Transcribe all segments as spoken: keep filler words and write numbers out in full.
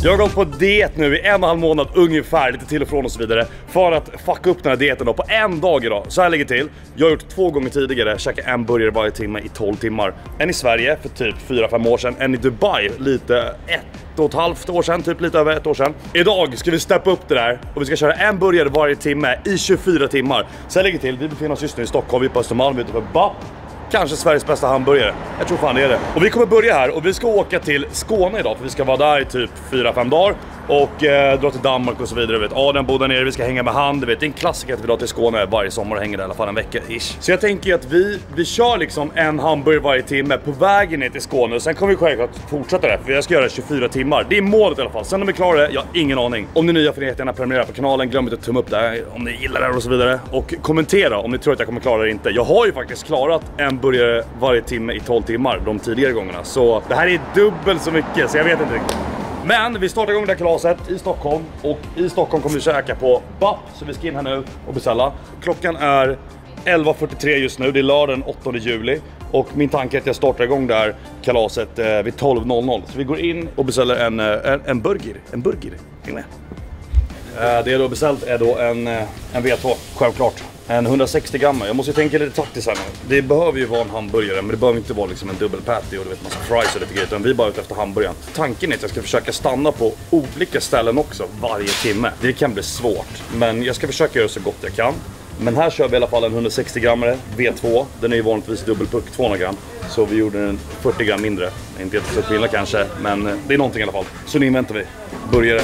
Jag har gått på diet nu i en och en halv månad ungefär, lite till och från och så vidare, för att fucka upp den här dieten då på en dag idag. Så här ligger till. Jag har gjort två gånger tidigare, käkat en burgare varje timme i tolv timmar. En i Sverige för typ fyra fem år sedan, en i Dubai lite ett och ett halvt år sedan, typ lite över ett år sedan. Idag ska vi steppa upp det där och vi ska köra en burgare varje timme i tjugofyra timmar. Så här ligger till, vi befinner oss just nu i Stockholm, vi är på Östermalm utanför B A P. Kanske Sveriges bästa hamburgare. Jag tror fan det är det. Och vi kommer börja här och vi ska åka till Skåne idag, för vi ska vara där i typ fyra fem dagar och eh, dra till Danmark och så vidare. Vet, Adrian bor där nere, vi ska hänga med han. Du vet, det är en klassiker att vi drar till Skåne varje sommar och hänger där i alla fall en vecka ish. Så jag tänker att vi, vi kör liksom en hamburgare varje timme på vägen ner till Skåne och sen kommer vi självklart fortsätta det, för jag ska göra tjugofyra timmar. Det är målet i alla fall. Sen om vi klarar det, jag har ingen aning. Om ni är nya får ni gärna prenumerera på kanalen, glöm inte att tumma upp där om ni gillar det och så vidare. Och kommentera om ni tror att jag kommer klara det inte. Jag har ju faktiskt klarat en burgare varje timme i tolv timmar de tidigare gångerna. Så det här är dubbelt så mycket, så jag vet inte riktigt. Men vi startar igång det här kalaset i Stockholm. Och i Stockholm kommer vi käka på B A P. Så vi ska in här nu och beställa. Klockan är elva fyrtiotre just nu, det är lördag den åttonde juli. Och min tanke är att jag startar igång det här kalaset eh, vid tolv noll noll. Så vi går in och beställer en, en, en burger. En burger, häng med. Eh, det jag då beställt är då en, en V två, självklart. En hundrasextio gram. Jag måste ju tänka lite taktiskt här nu. Det behöver ju vara en hamburgare, men det behöver inte vara liksom en dubbel patty och du vet massa fries och lite grejer, utan vi är bara ute efter hamburgaren. Tanken är att jag ska försöka stanna på olika ställen också varje timme. Det kan bli svårt, men jag ska försöka göra så gott jag kan. Men här kör vi i alla fall en hundrasextio grammare V två. Den är ju vanligtvis dubbelpuck tvåhundra gram. Så vi gjorde den fyrtio gram mindre. Inte jättestor skillnad kanske, men det är någonting i alla fall. Så nu inväntar vi burgare.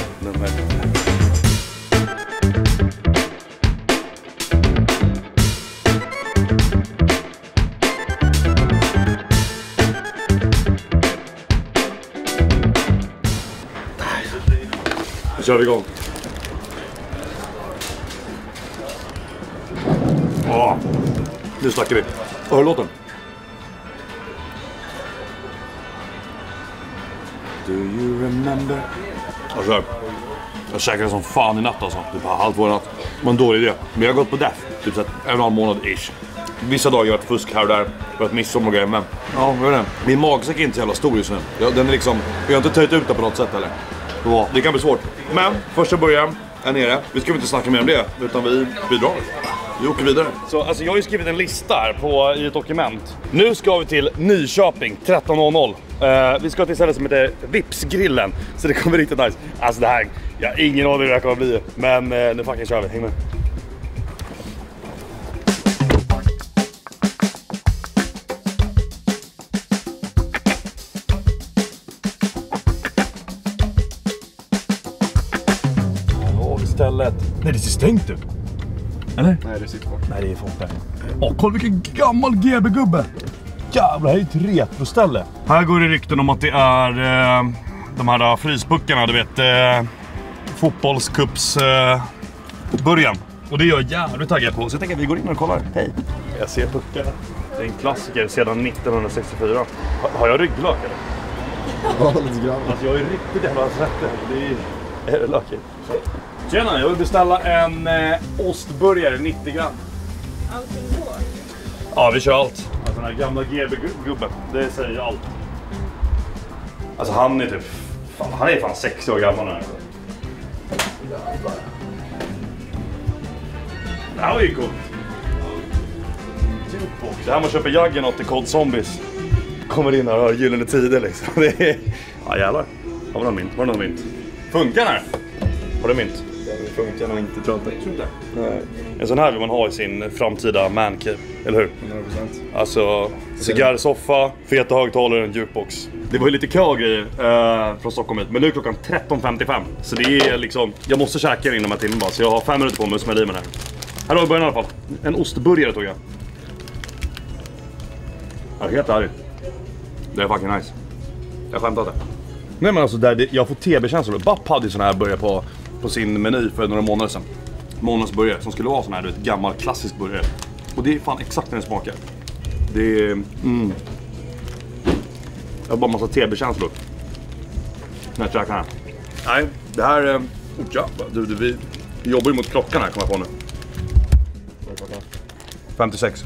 Nu kör vi igång. Åh, nu snackar vi. Och hör låten. Do you remember? Jag kör. Jag käkade som fan i natt alltså. Typ halv två i natt. Det var en dålig idé. Men jag har gått på death. Typ så en och en halv månad ish. Vissa dagar har jag ett fusk här och där. För att missa och grejer. Men ja, vad är det? Min magsäck är inte så jävla stor just nu. Jag, den är liksom, jag har inte tagit ut det på något sätt eller. Ja, det kan bli svårt. Men första början är nere. Vi ska inte snacka mer om det, utan vi, vi drar. Vi åker vidare. Så alltså, jag har ju skrivit en lista här på, i ett dokument. Nu ska vi till Nyköping tretton noll noll. Uh, vi ska till stället som heter Vipsgrillen. Så det kommer riktigt nice. Alltså det här, jag har ingen aning hur det här kommer bli. Men uh, nu fucking kör vi, häng med. Stället. Nej, det ser stängt ut. Eller? Nej, det sitter bort. Nej, det är folk där. Åh, kolla vilken gammal G B-gubbe. Jävlar, det är ett retroställe. Här går det rykten om att det är eh, de här fryspuckarna, du vet, eh, fotbollscups eh, början. Och det är jag jävligt taggad på. Så jag tänker att vi går in och kollar. Hej. Jag ser puckarna. Det är en klassiker sedan nittonhundrasextiofyra. Har, har jag rygglök eller? Ja, lite grann. Alltså jag är riktigt jävla svettig. Det är, är det lökigt. Tjena, jag vill beställa en eh, ostburgare, nittio gram. Allting går? Ja, vi kör allt. Alltså den här gamla G B-gubben, det säger ju allt. Alltså han är typ, fan, han är fan sextio år gammal nu. Det här var ju coolt. Det här man köper Juggernaut i Cold Zombies. Kommer in här och har gyllene tider liksom. Det är... Ja jävlar, har vi någon mynt? Var det någon mynt? Funkar den här? Har du mynt? Det funkar nog inte, tror jag inte. Nej. En sån här vill man ha i sin framtida mancave, eller hur? hundra procent. Alltså, cigarrsoffa, feta högtalare och en jukebox. Det var ju lite kö och grejer eh, från Stockholm hit, men nu är klockan tretton femtiofem. Så det är liksom, jag måste käka den inom en timme bara, så jag har fem minuter på mig att smälla i mig här. Här har vi början i alla fall. En ostburgare tog jag. Jag är helt ärlig. Det är fucking nice. Jag skämtar inte. Nej men alltså, där det, jag får T B-känslor. B A P hade ju sån här burgare på, på sin meny för några månader sedan. Månadsburgare som skulle vara sån här, du vet, gammal klassisk burgare. Och det är fan exakt den smakar. Det är... Mm. Jag har bara massa T B-känslor. När jag käkar här. Nej, det här... Eh, ja, du, du, vi, vi jobbar ju mot klockan här, kommer jag på nu. femtiosex.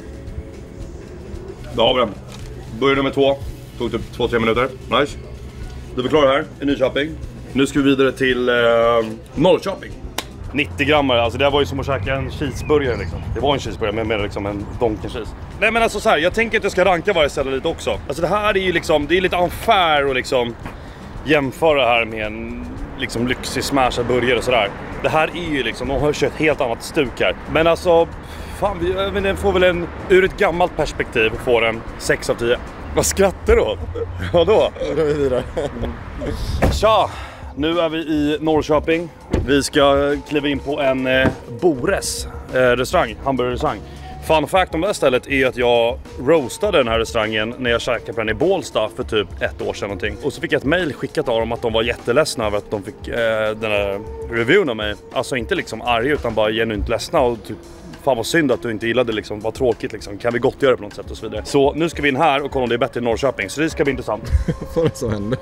Då har vi den. Burgare nummer två. Tog typ två tre minuter. Nice. Du är klar här i Nyköping. Nu ska vi vidare till eh, Norrköping. nittio grammar, alltså det var ju som att käka en cheeseburgare liksom. Det var en cheeseburgare men med liksom en donken cheese. Nej men alltså så här, jag tänker att jag ska ranka varje ställe lite också. Alltså det här är ju liksom, det är lite unfair och liksom jämföra här med en liksom lyxig smashad burgare och sådär. Det här är ju liksom, de har ju ett helt annat stuk här. Men alltså, fan, vi, men den får väl en, ur ett gammalt perspektiv får en sex av tio. Vad skrattar du åt? Vadå? Tja! Nu är vi i Norrköping. Vi ska kliva in på en eh, Bores eh, restaurang, hamburgerrestaurang. Fun fact om det här stället är att jag roastade den här restaurangen när jag käkade på den i Bålsta för typ ett år sedan någonting. Och så fick jag ett mail skickat av dem att de var jätteledsna över att de fick eh, den här reviewen av mig. Alltså inte liksom arg utan bara genuint ledsna och typ fan vad synd att du inte gillade liksom, vad tråkigt liksom, kan vi gott göra på något sätt och så vidare. Så nu ska vi in här och kolla om det är bättre i Norrköping, så det ska bli intressant. Vad är det som händer?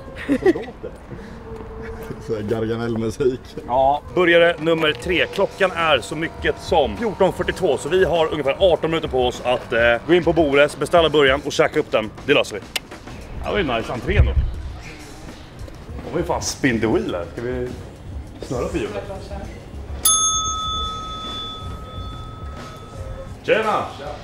Gargamel-musik. Ja, börjare nummer tre. Klockan är så mycket som fjorton fyrtiotvå, så vi har ungefär arton minuter på oss att eh, gå in på Bores, beställa början och käka upp den. Det löser vi. Det var ju nice entré nu. Det var ju fan spin the wheel här. Ska vi snurra på hjulet? Tjena!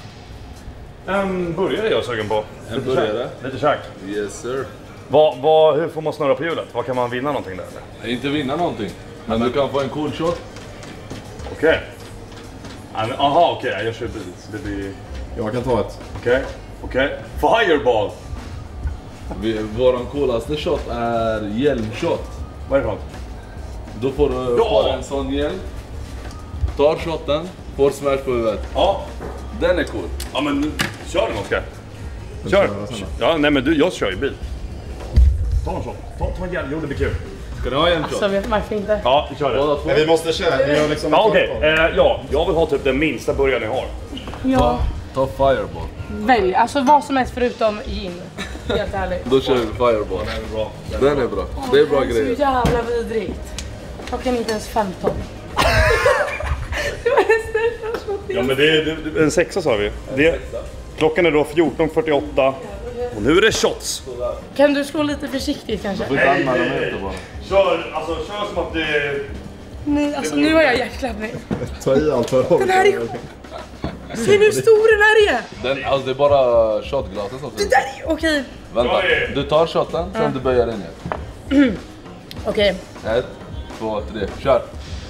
En burgare är jag sugen på. En burgare? Lite käk. Yes sir. Vad, vad, hur får man snurra på hjulet? Vad kan man vinna någonting där? Eller? Inte vinna någonting, men du kan få en cool shot. Okej. Okay. Aha, okej. Okay. Jag kör bil. Så det blir... Jag kan ta ett. Okej. Okay. Okej. Okay. Fireball! Vi, våran coolaste shot är hjälmshot. Vad är det för något? Då får du Ja! får en sån hjälm. Tar shotten, får smash på huvudet. Ja. Den är cool. Ja men kör den Oskar. Kör. Ja, nej men du, jag kör ju bil. Ta en shot. Ta, ta en hjälm. Jo, det blir kul. Ska du ha hjälmshot? Alltså vet varför inte? Ja, vi kör det. Båda två. Men vi måste köra. Vi har liksom Ja, okej. Okay. Eh, ja, jag vill ha typ den minsta burgaren jag har. Ja, Ta fireball. välj. Alltså vad som helst förutom gin. Helt ärligt. Då kör vi fireball. Den är bra. Den är bra. Det är bra Det är grejer. så jävla vidrigt. Klockan är inte ens femton. Det var den största shoten. Ja men det är, det är en sexa sa vi. Det, klockan är då fjorton fyrtioåtta. Och nu är det shots. Kan du slå lite försiktigt kanske? Du kan anmäla mig efter bara. Kör, alltså kör som att det... Nej, alltså nu har jag hjärtklappning. ta i allt för Den här är... Ser ni hur stor den här är? Den, alltså det är bara shotglasen som Det finns. där är... Okej. Vänta, du tar shotten, sen du böjer den ner. Okej. Ett, två, tre, kör!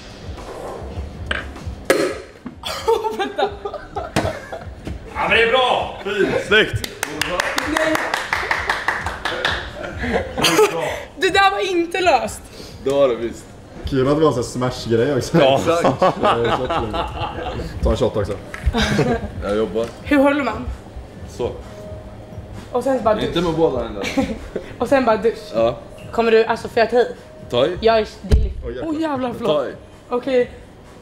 Ja men det är bra! Fint! Snyggt! Det där var inte löst. Det var det visst. Kul att det var en sån smash-grej också. Ja. Ta en shot också. Jag jobbar. Hur håller man? Så. Och sen bara dusch. Inte med båda händer. Och sen bara dusch. Ja. Kommer du, alltså får jag ta i? Ta i. Jag är... Oj, jäklar. Åh oh, jävlar Ta förlåt. i. Okej.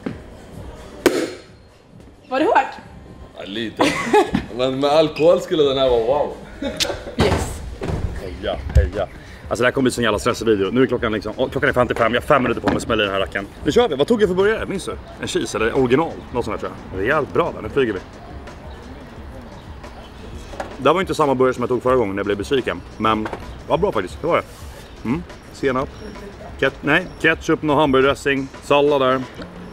Var det hårt? Ja, lite. Men med alkohol skulle den här vara wow. Yes. Heja, heja. Alltså det här kommer bli sån jävla stressig video. Nu är klockan liksom, åh, klockan är femtiofem, jag har fem minuter på mig att smälla i den här racken. Nu kör vi, vad tog jag för burgare? Minns du? En cheese eller original? Något sånt där tror jag. Rejält bra där, nu flyger vi. Det här var inte samma burgare som jag tog förra gången när jag blev besviken. Men det var bra faktiskt, det var det. Mm. Senap. Ket nej, ketchup, och hamburgerdressing, sallad där.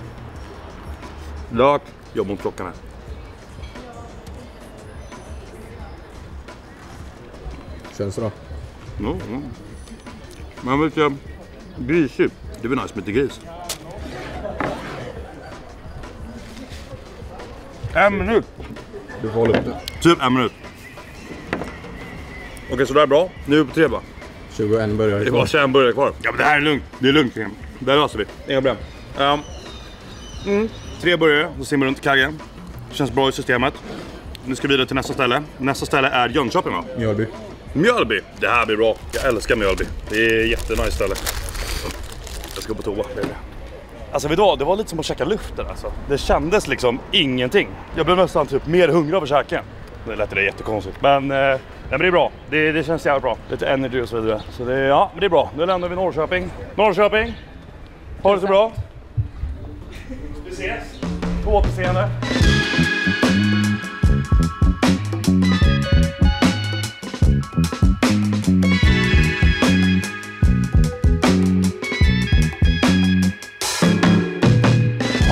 Lök. Jobb mot klockan här. Känns det då? Mm, mm. Men lite grisigt. Det blir nice med lite gris. En minut. Du får hålla upp det. Typ en minut. Okej, så det är bra. Nu är vi på tre va? tjugoett börjar Det var tjugoett burgare kvar. Ja men det här är lugnt. Det är lugnt igen. Det här löser vi. Inga problem. Um, mm. Tre burgare. Så simmar runt kaggen. Känns bra i systemet. Nu ska vi vidare till nästa ställe. Nästa ställe är Jönköping va? Mjölby. Mjölby. Det här blir bra. Jag älskar Mjölby. Det är jättenice ställe. Jag ska på toa. Alltså vet du vad? Det var lite som att käka luft där alltså. Det kändes liksom ingenting. Jag blev nästan typ mer hungrig av att käka. Det lät det jättekonstigt. Men, eh, men det är bra. Det, det känns jävligt bra. Lite energy och så vidare. Så det, ja, men det är bra. Nu lämnar vi Norrköping. Norrköping. Ha det så bra. Vi ses. På återseende.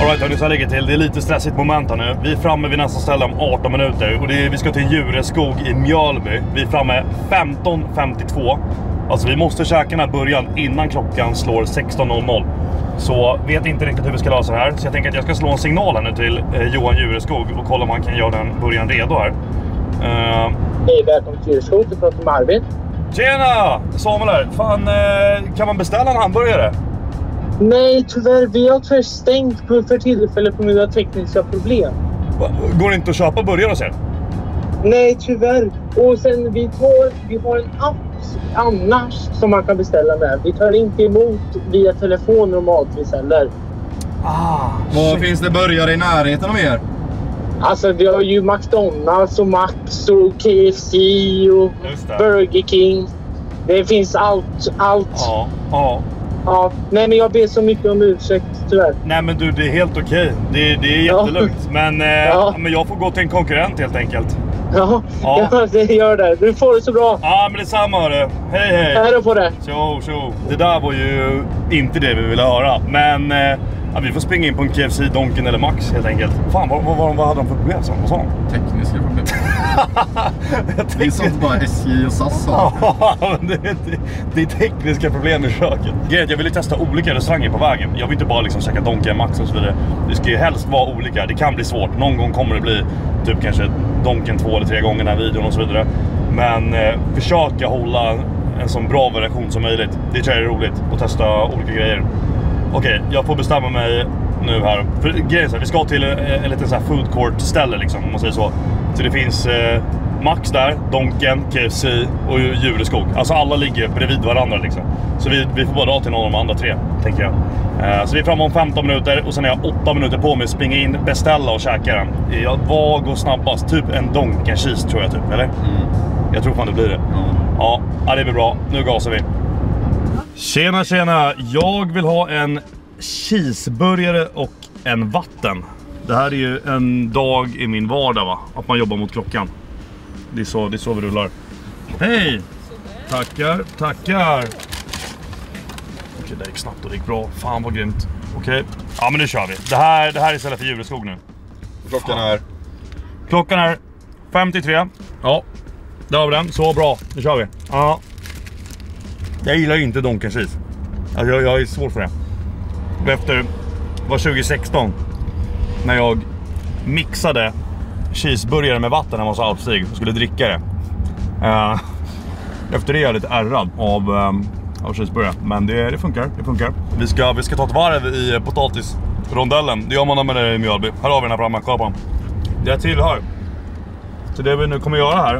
Alright hörni, så här ligger till. Det är lite stressigt moment här nu. Vi är framme vid nästa ställe om arton minuter. Och det är, vi ska till Djureskog i Mjölby. Vi är framme femton femtiotvå. Alltså vi måste käka den här början innan klockan slår sexton noll noll. Så vet inte riktigt hur vi ska lösa det här. Så jag tänker att jag ska slå en signal här nu till eh, Johan Djureskog och kolla om han kan göra den början redo här. Uh... Hej, välkommen till Djureskog. Du pratar med Arvid. Tjena! Samuel här. Fan, eh, kan man beställa en hamburgare? Nej, tyvärr. Vi har tyvärr stängt för tillfället på grund av tekniska problem. Går det inte att köpa burgare och se? Nej, tyvärr. Och sen vi tar, vi har en app annars som man kan beställa med. Vi tar inte emot via telefon normalt heller. Ah, Vad finns det burgare i närheten av er? Alltså vi har ju McDonalds och Max och K F C och Burger King. Det finns allt, allt. Ja, ja. Ja, nej men jag ber så mycket om ursäkt tyvärr. Nej men du, det är helt okej. Det, det är jättelugnt. Ja. Men, eh, ja. men jag får gå till en konkurrent helt enkelt. Ja, ja. ja det gör det. Du får det så bra. Ja, men det är samma hörru. Hej hej. Hej då på det. Tjo, tjo. Det där var ju inte det vi ville höra. Men eh, ja, vi får springa in på en K F C, Donken eller Max helt enkelt. Fan, vad, vad, vad hade de för problem? Vad sa de? Tekniska problem. Det är sånt bara S J och S A S har. Ja, det, det, det är tekniska problem i köket. Grejen, jag ville testa olika restauranger på vägen. Jag vill inte bara liksom käka Donken, Max och så vidare. Det ska ju helst vara olika. Det kan bli svårt. Någon gång kommer det bli typ kanske Donken två eller tre gånger den här videon och så vidare. Men eh, försöka hålla en så bra variation som möjligt. Det tror jag är roligt att testa olika grejer. Okej, jag får bestämma mig nu här. För grejen är så här, vi ska till en liten så här food court ställe liksom, om man säger så. Så det finns eh, Max där, Donken, K F C och Djureskog. Alltså alla ligger bredvid varandra liksom. Så vi, vi får bara dra till någon av de andra tre, tänker jag. Eh, så vi är framme om femton minuter och sen har jag åtta minuter på mig att springa in, beställa och käka den. Jag, vad går snabbast? Typ en Donken cheese tror jag typ, eller? Mm. Jag tror fan det blir det. Mm. Ja, ja, det blir bra. Nu gasar vi. Tjena, tjena. Jag vill ha en cheeseburgare och en vatten. Det här är ju en dag i min vardag, va? Att man jobbar mot klockan. Det är så, det är så vi rullar. Hej! Tackar, tackar. Okej, det gick snabbt och det gick bra. Fan vad grymt. Okej, ja men nu kör vi. Det här, det här är istället för Djureskog nu. Klockan är... Klockan är femtiotre. Ja, där har vi den. Så bra, nu kör vi. Ja. Jag gillar inte Donken cheese. Alltså jag, jag är svår för det. Efter var tjugo sexton när jag mixade cheeseburgare med vatten hemma hos Alpstig och skulle dricka det. Uh, efter det är jag lite ärrad av, um, av cheeseburgare. Men det, det funkar, det funkar. Vi ska, vi ska ta ett varv i potatisrondellen. Det gör man med det i Mjölby. Här har vi den här framme, kolla på den. Det tillhör. Så det vi nu kommer göra här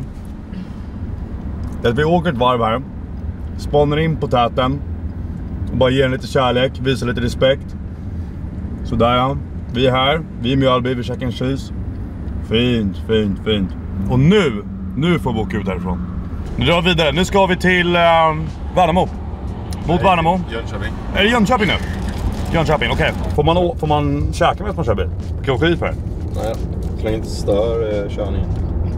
är att vi åker ett varv här. Spånar in på täten och bara ger den lite kärlek, visar lite respekt. Så där ja, vi är här, vi är i Mjölby, vi käkar en cheese. Fint, fint, fint. Och nu, nu får vi åka ut härifrån. Nu drar vi vidare, nu ska vi till äh, Värnamo. Mot Värnamo. Jönköping. Är det Jönköping nu? Jönköping, okej. Okay. Får man, får man käka med att man kör bil? Kan jag åka i för det? Nej, så länge inte stör eh, körningen.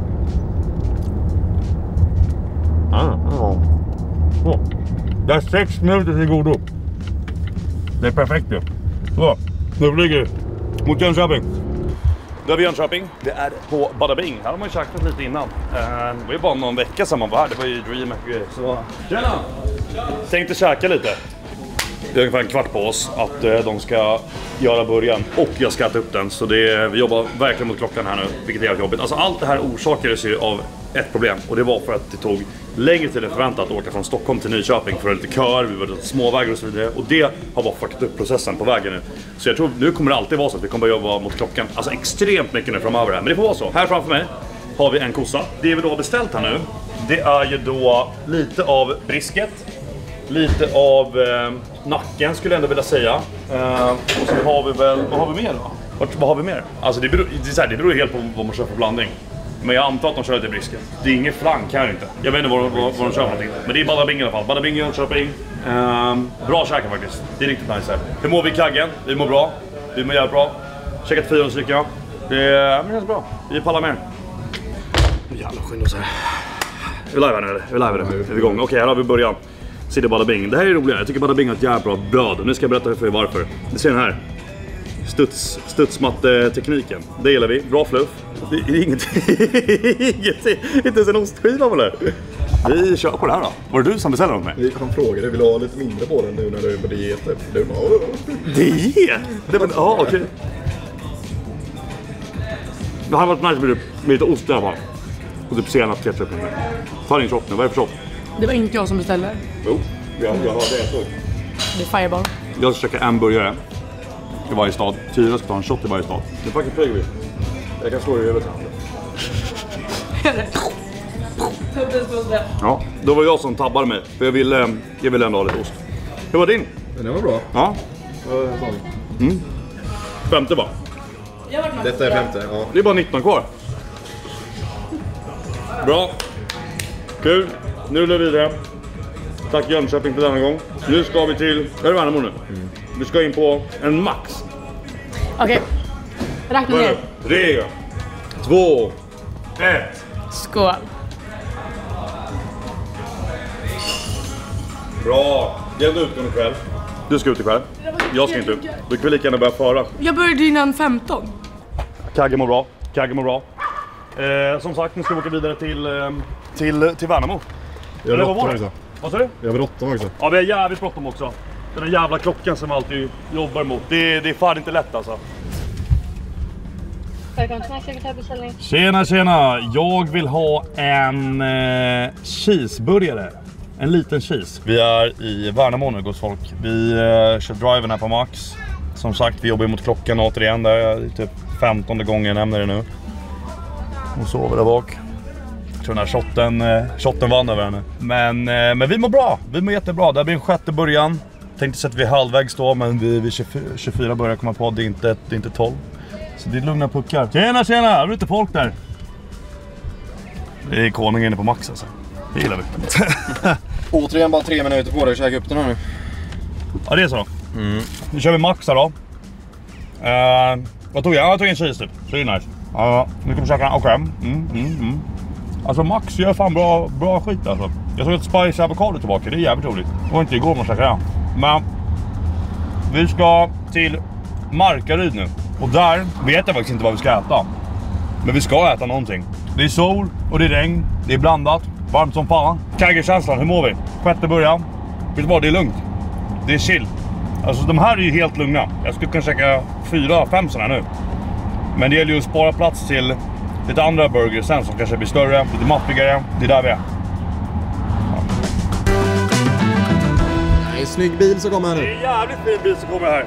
Ah, ah. Så. Det är sex minuter till godo. Det är perfekt ju. Så, nu flyger vi mot Jönköping. Då är vi i Jönköping. Det är på Badabing. Här har man ju käkat lite innan. Det var ju bara någon vecka sedan man var här. Det var ju Dream och grejer. Så tjena! Tänkte käka lite. Vi har ungefär en kvart på oss att de ska göra början. Och jag ska äta upp den. Så det, vi jobbar verkligen mot klockan här nu. Vilket är jävligt jobbigt. Alltså allt det här orsakades ju av ett problem. Och det var för att det tog längre tid än förväntat att åka från Stockholm till Nyköping. För lite kör, vi var lite småvägar och så vidare. Och det har bara fuckat upp processen på vägen nu. Så jag tror nu kommer det alltid vara så att vi kommer att jobba mot klockan. Alltså extremt mycket nu framöver här. Men det får vara så. Här framför mig har vi en kossa. Det vi då har beställt här nu, det är ju då lite av brisket. Lite av eh, nacken skulle jag ändå vilja säga. Eh, och så har vi väl, vad har vi mer då? Vad, vad har vi mer? Alltså det beror, det, är så här, det beror helt på vad man kör för blandning. Men jag antar att de kör lite brisket. Det är ingen flank här inte. Jag vet inte vad, vad, vad de kör för någonting. Men det är Badabing i alla fall. Badabing i Jönköping. Um, bra käka faktiskt. Det är riktigt nice här. Hur mår vi i kaggen? Vi mår bra. Vi mår jävligt bra. Käkat fyra stycken. Det är men det är bra. Vi pallar mer. Jävla skynda oss här. Är vi live här nu eller? Är vi live nu? Är vi igång? Okej, okay, här har vi början. Sitter Badabing. Det här är roligt. Jag tycker Badabing har ett jävligt bra bröd. Nu ska jag berätta för er varför. Ni ser den här. studs, studsmatte-tekniken. Det gillar vi. Bra fluff. Det är ingenting. ingenting. Inte ens en ostskiva eller? Vi kör på det här då. Var det du som beställde dem med? Han frågade, vill du ha lite mindre på den nu när du är på diet? Du bara, åh. Diet? Det var, ja, okej. Det hade varit nice med, med lite ost i alla fall. Och typ senap, ketchup. Ta din shot nu, vad är det för shot? Det var inte jag som beställde. Jo, jag, jag har det jag såg. Det är Fireball. Jag ska käka en burgare i varje stad. Tyra ska ta en shot i varje stad. Det är faktiskt flyger vi. Jag kan slå dig i huvudet. Ja, då var jag som tabbade mig. För jag ville, jag ville ändå ha lite ost. Hur var din? Den var bra. Ja. Mm. Femte va? Detta är femte, ja. Det är bara nitton kvar. Bra. Kul. Nu är vi vidare. Tack Jönköping för denna gång. Nu ska vi till... Är det Värnamo nu? Mm. Vi ska in på en max. Okej. Okay. Räkna ner. Tre, två, ett. Skål. Bra. Jag är ute ikväll. Du ska ut ikväll. Jag ska inte ut. Du kan väl lika gärna börja föra. Jag började innan femton. Kagge mår bra. Kagge mår bra. Eh, som sagt, nu ska vi åka vidare till, eh, till, till Värnamo. Jag vill åtta också. Vad sa du? Jag vill åtta också. Ja, vi har jävligt bråttom också. Den där jävla klockan som vi alltid jobbar mot. Det, det är fan inte lätt alltså. Tjena, tjena. Jag vill ha en eh, cheeseburgare. En liten cheese. Vi är i Värnamo nu, gott folk. Vi eh, kör driven här på Max. Som sagt, vi jobbar mot klockan återigen. Där är typ femtonde gången jag nämner det nu. Och sover där bak. Jag tror den här shotten, eh, shotten vann över henne. Men, eh, men vi mår bra. Vi mår jättebra. Det blir en sjätte början. Tänkte sätta vi halvvägs då, men vi, vi tjugofyra börjar komma på. Det är inte, det är inte tolv. Så det är lugna puckar. Tjena, tjena! Är det inte folk där? Det är konungen inne på Max alltså. Det gillar vi. Återigen bara tre minuter på dig att käka upp den här nu. Ja, det är så. Mm. Nu kör vi Max här då. Uh, vad tog jag? Jag tog en cheese typ. Så det är nice. Ja, uh, nu kan vi käka. Okej. Okay. Mm, mm, mm. Alltså Max gör fan bra, bra skit alltså. Jag såg ett spicy avokado tillbaka. Det är jävligt roligt. Det var inte igår man käkade det. Men vi ska till Markaryd nu. Och där vet jag faktiskt inte vad vi ska äta. Men vi ska äta någonting. Det är sol och det är regn. Det är blandat. Varmt som fan. Kaggekänslan, hur mår vi? Sjätte början. Vet du vad, det är lugnt. Det är chill. Alltså de här är ju helt lugna. Jag skulle kunna käka fyra, fem sådana nu. Men det gäller ju att spara plats till lite andra burgers sen som kanske blir större, lite maffigare. Det är där vi är. Ja. Det är en snygg bil som kommer här nu. Det är en jävligt fin bil som kommer här.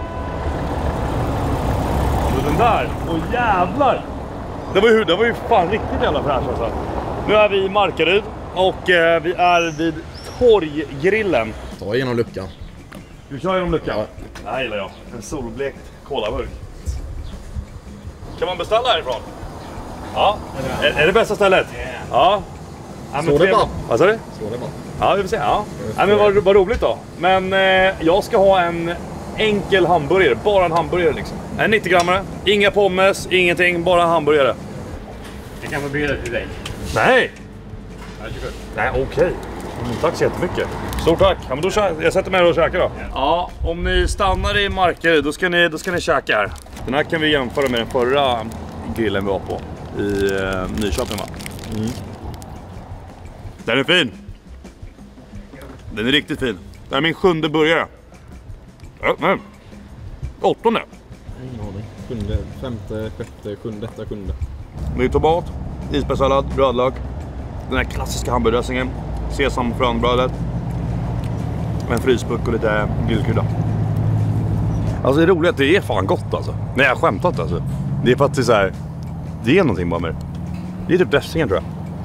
Och den där, åh jävlar. Det var ju, det var ju fan riktigt jävla fräsch alltså. Nu är vi i Markaryd och eh, vi är vid Torggrillen. Ta igenom luckan. Du kör genom luckan? Ja. Det här gillar jag. En solblekt kolaburk. Kan man beställa härifrån? Ja. Är, är det bästa stället? Yeah. Ja. Ja, så det bara. Vad sa du? Så det bara. Ja, vi får se. Ja. Ja, men vad, vad roligt då. Men eh, jag ska ha en enkel hamburgare. Bara en hamburgare liksom. En nittio grammare. Inga pommes, ingenting. Bara en hamburgare. Det kan vara billigare till dig. Nej! Nej, okej. Okay. Mm, tack så jättemycket. Stort tack. Ja, men då kö- jag sätter mig och käkar då. Ja, om ni stannar i Markaryd då ska ni, då ska ni käka här. Den här kan vi jämföra med den förra grillen vi var på i eh, Nyköping va? Mm. Den är fin. Den är riktigt fin. Det är min sjunde burgare. Ja, nej. Åttonde. Sjunde, femte, sjätte, sjunde, detta sjunde. Med tomat, isbergssallad, brödlök. Den här klassiska hamburgardressingen. Sesamfrönbrödet. En fryspuck och lite grillkrydda. Alltså det är roligt, det är fan gott alltså. Nej, jag har skämtat alltså. Det är faktiskt så här. Det är någonting bara med det. Det är typ dressingen tror jag.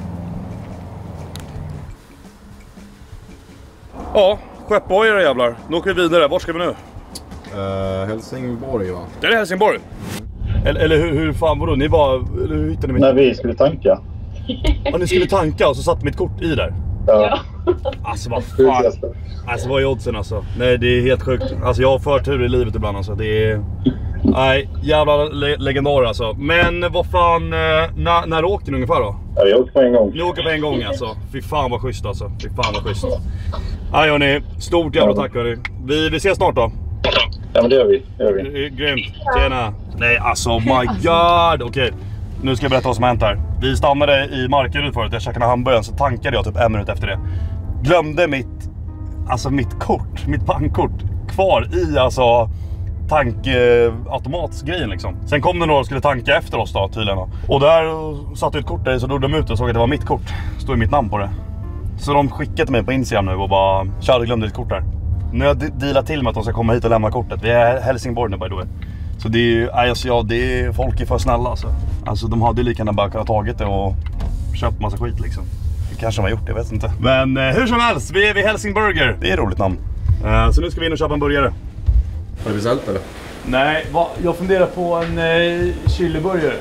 Ja, skeppbojare jävlar. Nu åker vi vidare. Var ska vi nu? Uh, Helsingborg va? Det är Helsingborg. Eller, eller hur, hur fan var det? Ni bara, eller hur hittade ni mitt? När vi skulle tanka. Ja, ni skulle tanka och så satt mitt kort i där. Ja. Alltså vad fan. Alltså vad är oddsen alltså? Nej, det är helt sjukt. Alltså jag har förtur i livet ibland alltså. Det är... Nej, jävla le- legendar alltså. Men vad fan, eh, när, när åkte ni ungefär då? Ja, jag åkte på en gång. Ni åker på en gång alltså. Fy fan vad schysst alltså. Fy fan vad schysst. Nej hörni, stort jävla tack hörni. Vi, vi ses snart då. Ja, men det gör vi. Det gör vi. Det är grymt. Tjena. Nej, alltså oh my god. Okej, okay. Nu ska jag berätta vad som har hänt här. Vi stannade i Markaryd förut. Jag käkade hamburgaren, så tankade jag typ en minut efter det. Glömde mitt, alltså mitt kort, mitt bankkort kvar i alltså tankautomatsgrejen liksom. Sen kom det några och skulle tanka efter oss då tydligen. Och där satte ett kort där, så drog de ut och såg att det var mitt kort. Stod mitt namn på det. Så de skickade mig på Instagram nu och bara, tja, du glömde ditt kort där. Nu har jag dealat till med att de ska komma hit och lämna kortet. Vi är Helsingborg nu by the way. Så det är ju, alltså, ja, det är, folk är för snälla alltså. Alltså de hade lika gärna bara kunnat tagit det och köpt massa skit liksom. Det kanske de har gjort, jag vet inte. Men eh, hur som helst, vi är vid Helsingburger. Det är ett roligt namn. Eh, så nu ska vi in och köpa en burgare. Har du beställt eller? Nej, va, jag funderar på en eh, chiliburgare.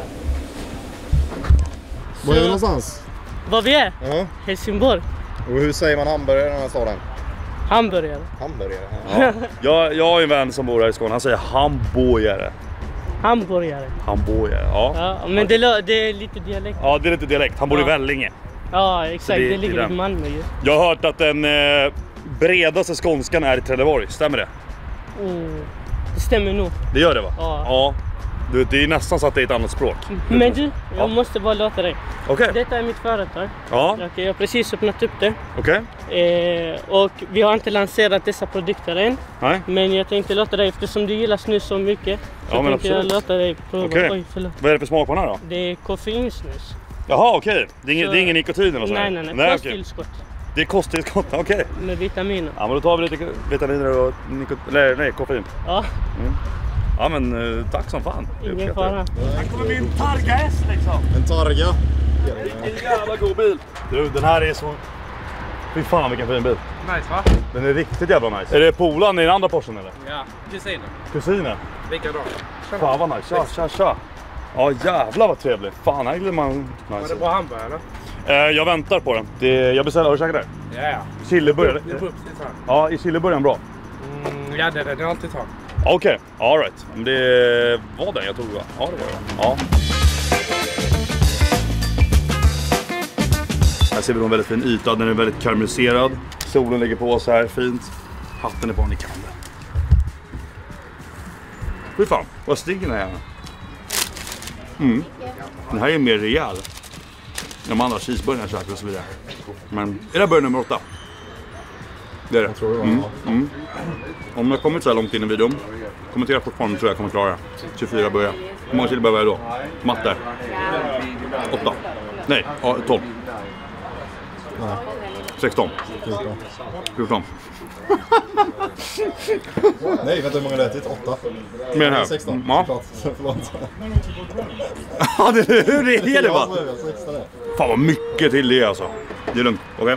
Var är vi någonstans? Var vi är? Ja. Helsingborg. Och hur säger man hamburgare i den här staden? Hamburgare. Hamburgare? Ja. jag, jag har en vän som bor här i Skåne, han säger hamburgare. Hamburgare. Hamburgare, ja. Ja, men det, det är lite dialekt. Ja, det är lite dialekt. Han bor Ja. i Vellinge. Ja, exakt. det- Det, ligger det är i Malmö ju. Jag har hört att den eh, bredaste skånskan är i Trelleborg, stämmer det? Oh, det stämmer nog. Det gör det va? Ja. Ja. Du, det är nästan så att det är ett annat språk. Men du, jag Ja. måste bara låta dig. Okej. Detta är mitt företag. Ja, Okej, jag har precis öppnat upp det. okej. Eh, och vi har inte lanserat dessa produkter än. Nej. Men jag tänkte låta dig, eftersom du gillar snus så mycket. Så Ja, men tänkte jag absolut. låta dig prova. Okej. Oj, förlåt. Vad är det för smak på den här då? Det är koffeinsnus. Jaha, okej. Det är ingen, Så- det är ingen nikotin eller så? Nej, nej, nej. okej. Kosttillskott Det är kosttillskott, okej. med vitaminer. Ja, men då tar vi lite vitaminer och nikot... nej, nej, koffein. Ja, Ja, men eh, tack som fan. Jag ingen uppskattar fara. det. Här kommer min Targa S liksom. En Targa. Vilken jävla god bil. Du, den här är så... Fy fan vilken fin bil. Nice va? Den är riktigt jävla nice. Är det polan i den andra Porschen eller? Ja, kusinen. Kusinen? Lika bra. Fan vad nice. Tja, tja, tja. Ja jävlar vad trevligt. Fan, här glömmer man Var nice. det bra hamburgare eller? Eh, jag väntar på den. Det, jag beställer, har du käkat det? Ja, ja. Chiliburgare. Det får upp lite så här. Ja, i chiliburgaren bra. Mm, ja, det är det. Det är alltid tag. Okej, okay. Alright. Men det var den jag tog va? Ja, det var det. Ja. Här ser vi en väldigt fin yta. Den är väldigt karamelliserad. Solen ligger på oss här, fint. Hatten är på, ni kan det. Fy fan, vad stiger den här? Mm. Den här är mer rejäl. De andra cheeseburgarna käkar och så vidare. Men är det burgare nummer åtta? Det är det. Jag tror det var. Mm. Mm. Om jag kommit så här långt in i videon, kommentera fortfarande tror jag kommer klara det. tjugofyra börjar. Hur många kilo behöver jag då? Matte. åtta. Nej, ja, tolv. sexton. fjorton. Nej, vet du hur många det är till? åtta. Mer här. sexton. Ja. Såklart. Förlåt. Ja, det är hur det är det va? Ja, sexton är. Fan vad mycket till det alltså. Det är lugnt, okej?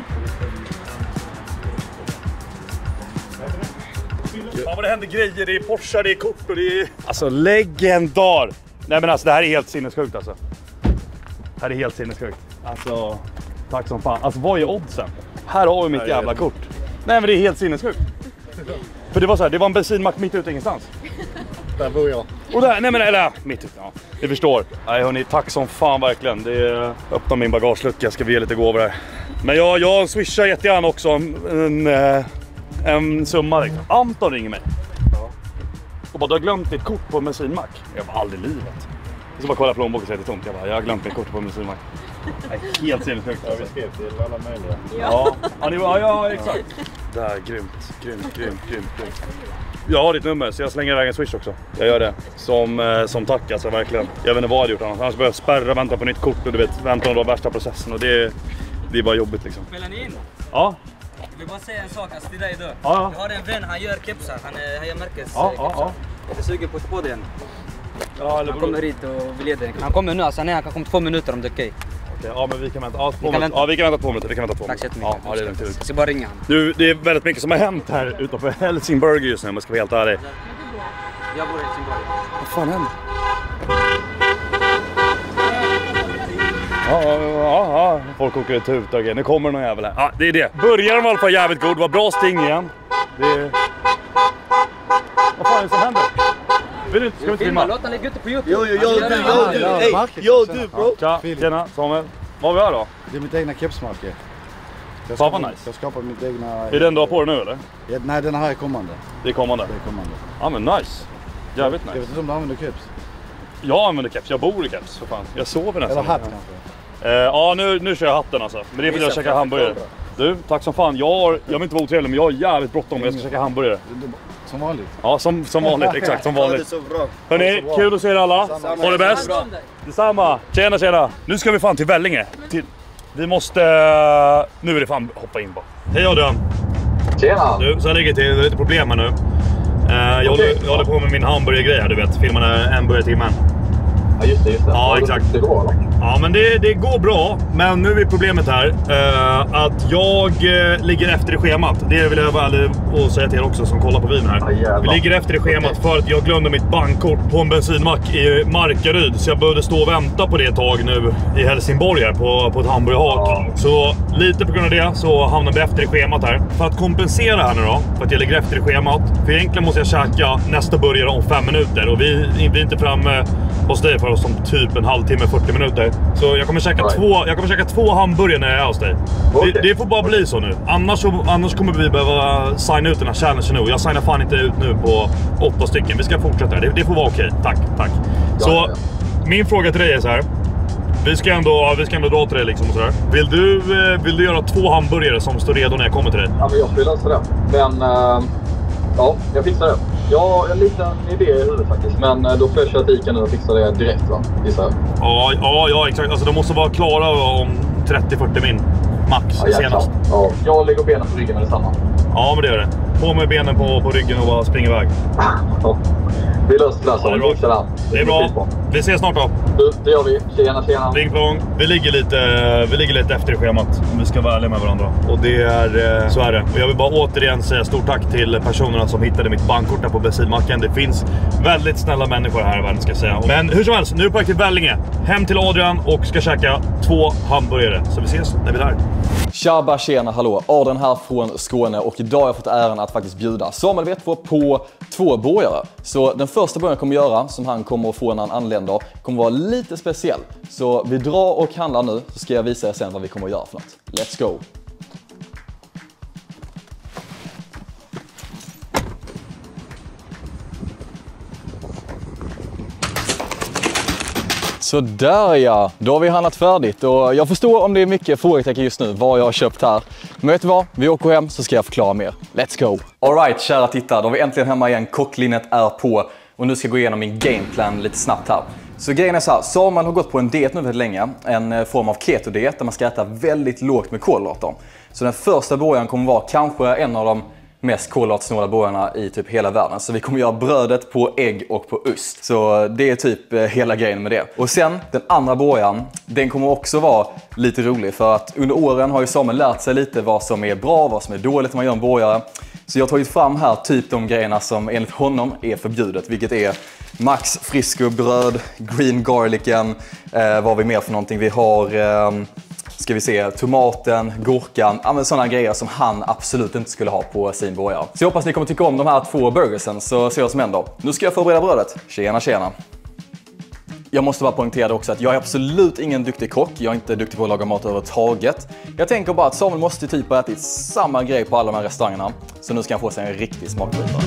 Fan vad det händer grejer, det är Porsche, det är kort och det är... Alltså legendar! Nej men alltså det här är helt sinnessjukt alltså. Det här är helt sinnessjukt. Alltså, tack som fan. Alltså vad är oddsen? Här har vi mitt jävla kort. Nej men det är helt sinnessjukt. För det var så här, det var en bensinmack mitt ute ingenstans. Där bor jag. Och där, nej men eller mitt ute, ja. Ni förstår. Nej hörni, tack som fan verkligen. Det öppnar min bagagelucka, jag ska vi ge lite gåvor här. Men jag, jag swishar jättegärna också en, en, en summa liksom. Anton ringer mig. Och bara, du har glömt ditt kort på en bensinmack. Jag bara, aldrig i livet. Jag ska bara kolla plånboken och säga det är tomt. Jag bara, jag har glömt mitt kort på en bensinmack. Nej, helt sinnessjukt. Ja, vi skrev till alla möjliga. Ja, ja, det var, ja exakt. Det här är grymt, grymt, grymt, grymt, grymt. Jag har ditt nummer så jag slänger iväg en swish också. Jag gör det. Som, eh, som tack alltså, verkligen. Jag vet inte vad jag hade gjort annars. Annars börjar jag spärra, vänta på nytt kort och du vet, vänta på den värsta processen. Och det, det är bara jobbigt liksom. Spelar ni in? Ja. Jag vill bara säga en sak, alltså till dig då. Ja, ja. Jag har en vän, han gör kepsar, han, är, han gör märkes Ja, eh, ja, kepsar. ja. Jag är sugen på att få den. Ja, eller Han kommer hit och vill ge den. Han kommer nu, alltså han, är, han kan komma två minuter om det är okej. Okej, ja men vi kan vänta. Ja, två kan minuter. vänta. Ja, vi kan vänta två minuter. Vi kan vänta två Tack så minuter. jättemycket. Ja, ja, det är lugnt. Jag ska bara ringa han. Du, det är väldigt mycket som har hänt här utanför Helsingborg just nu, om jag ska vara helt ärlig. Jag bor i Helsingborg. Vad fan händer? Ja, ja, ja, ja. Folk åker ut ut och grejer. Nu kommer någon jävel här. Ja, det är det. Börjar de i alla fall jävligt god. Var bra sting igen. Det är... Vad fan är det som händer? Vill du inte? Ska vi inte filma? Låt han lägga ut det på YouTube. Jo, jo, jo, du, jo, du, ey, jo, du bro. Tja, tjena, Samuel. Vad har vi här då? Det är mitt egna kepsmärke. Jag Fan vad skapar- nice. Jag skapar mitt egna... Är det den du har på dig nu eller? Ja, nej, den här är kommande. Det är kommande. Det är kommande. Ja men nice. Jävligt Jag nice. vet inte om du använder keps. Jag använder keps, jag bor i keps för fan. Jag sover nästan. Eller hatt kanske. Eh, ja nu, nu kör jag hatten alltså. Men det är för att jag käkar hamburgare. Du, tack som fan. Jag, har, jag vill inte vara otrevlig men jag har jävligt bråttom. Jag ska käka hamburgare. Som vanligt. Ja, som, som vanligt. Exakt, som vanligt. så bra. Hörni, kul att se er alla. Ha det bäst. Detsamma. Tjena, tjena. Nu ska vi fan till Vellinge. Till... Vi måste... Nu är det fan hoppa in bara. Hej Adrian. Tjena. Du, så jag ligger till. Det är lite problem här nu. Uh, jag, håller, jag håller på med min hamburgergrej här, du vet. Filmar en burgare i timmen. Ja, just det, just det. Ja, exakt. Det går bra. Ja, men det, det går bra. Men nu är problemet här uh, att jag uh, ligger efter i schemat. Det vill jag vara ärlig och säga till er också som kollar på videon här. Ja, vi ligger efter i schemat okay. för att jag glömde mitt bankkort på en bensinmack i Markaryd. Så jag behövde stå och vänta på det ett tag nu i Helsingborg här på, på ett hamburgerhak. Ja. Så lite på grund av det så hamnar vi efter i schemat här. För att kompensera här nu då, för att jag ligger efter i schemat. För egentligen måste jag käka nästa burgare om fem minuter. Och vi, vi är inte framme hos dig för oss om typ en halvtimme, fyrtio minuter. Så jag kommer käka, right. två, jag kommer käka två hamburgare när jag är hos dig. Okay. Det, det får bara bli så nu. Annars, så, annars kommer vi behöva signa ut den här challengen nu. Jag signar fan inte ut nu på åtta stycken. Vi ska fortsätta. Det, det får vara okej. Tack, tack. Ja, så ja, ja. Min fråga till dig är så här. Vi ska ändå, vi ska ändå dra till dig liksom och sådär. Vill du, vill du göra två hamburgare som står redo när jag kommer till dig? Ja, men jag skulle lösa det. Men uh, ja, jag fixar det. Jag har en liten idé i huvudet faktiskt, men då får jag köra till Ica nu och fixa det direkt va? Ja, ja, ja exakt. Alltså de måste vara klara om trettio fyrtio min max ja, senast. Ja, jag lägger benen på ryggen med detsamma. Ja, men det gör det. På med benen på, på ryggen och bara springa iväg. Ja. Vi löser det så. Ja, det, det, det är bra. Vi ses snart då. Du, det gör vi. Tjena, tjena. Ring plång. Vi ligger lite, vi ligger lite efter i schemat. Om vi ska vara ärliga med varandra. Och det är, så är det. Och jag vill bara återigen säga stort tack till personerna som hittade mitt bankkort där på bensinmacken. Det finns väldigt snälla människor här i världen ska jag säga. Men hur som helst, nu är jag på väg till Vellinge. Hem till Adrian och ska käka två hamburgare. Så vi ses när vi är där. Tjaba, tjena, hallå. Adrian här från Skåne och idag har jag fått äran att faktiskt bjuda Samuel Vettvå på två burgare. Så den första burgaren jag kommer göra, som han kommer att få när han anländer, kommer vara lite speciell. Så vi drar och handlar nu, så ska jag visa er sen vad vi kommer att göra för något. Let's go! Så där ja, då har vi handlat färdigt och jag förstår om det är mycket frågetecken just nu vad jag har köpt här. Men vet du vad? Vi åker hem så ska jag förklara mer. Let's go! Alright kära tittare, då är vi äntligen hemma igen. Kocklinnet är på och nu ska jag gå igenom min gameplan lite snabbt här. Så grejen är så här, Samuel har gått på en diet nu väldigt länge. En form av keto-diet där man ska äta väldigt lågt med kolhydrater. Så den första burgaren kommer vara kanske en av de mest kolhydratsnåla burgarna i typ hela världen. Så vi kommer göra brödet på ägg och på ost. Så det är typ hela grejen med det. Och sen den andra burgaren, den kommer också vara lite rolig. För att under åren har ju Samuel lärt sig lite vad som är bra, vad som är dåligt när man gör en burgare. Så jag har tagit fram här typ de grejerna som enligt honom är förbjudet. Vilket är Max Frisco bröd, green garlicen, eh, vad har vi mer för någonting? Vi har... Eh, Ska vi se, tomaten, gurkan, ja, men sådana grejer som han absolut inte skulle ha på sin burgare. Så jag hoppas ni kommer tycka om de här två burgersen, så ser jag som händer. Nu ska jag förbereda brödet. Tjena, tjena. Jag måste bara poängtera också att jag är absolut ingen duktig kock. Jag är inte duktig på att laga mat överhuvudtaget. Jag tänker bara att Samuel måste typ ha ätit samma grej på alla de här restaurangerna. Så nu ska han få sig en riktig smakbrytare.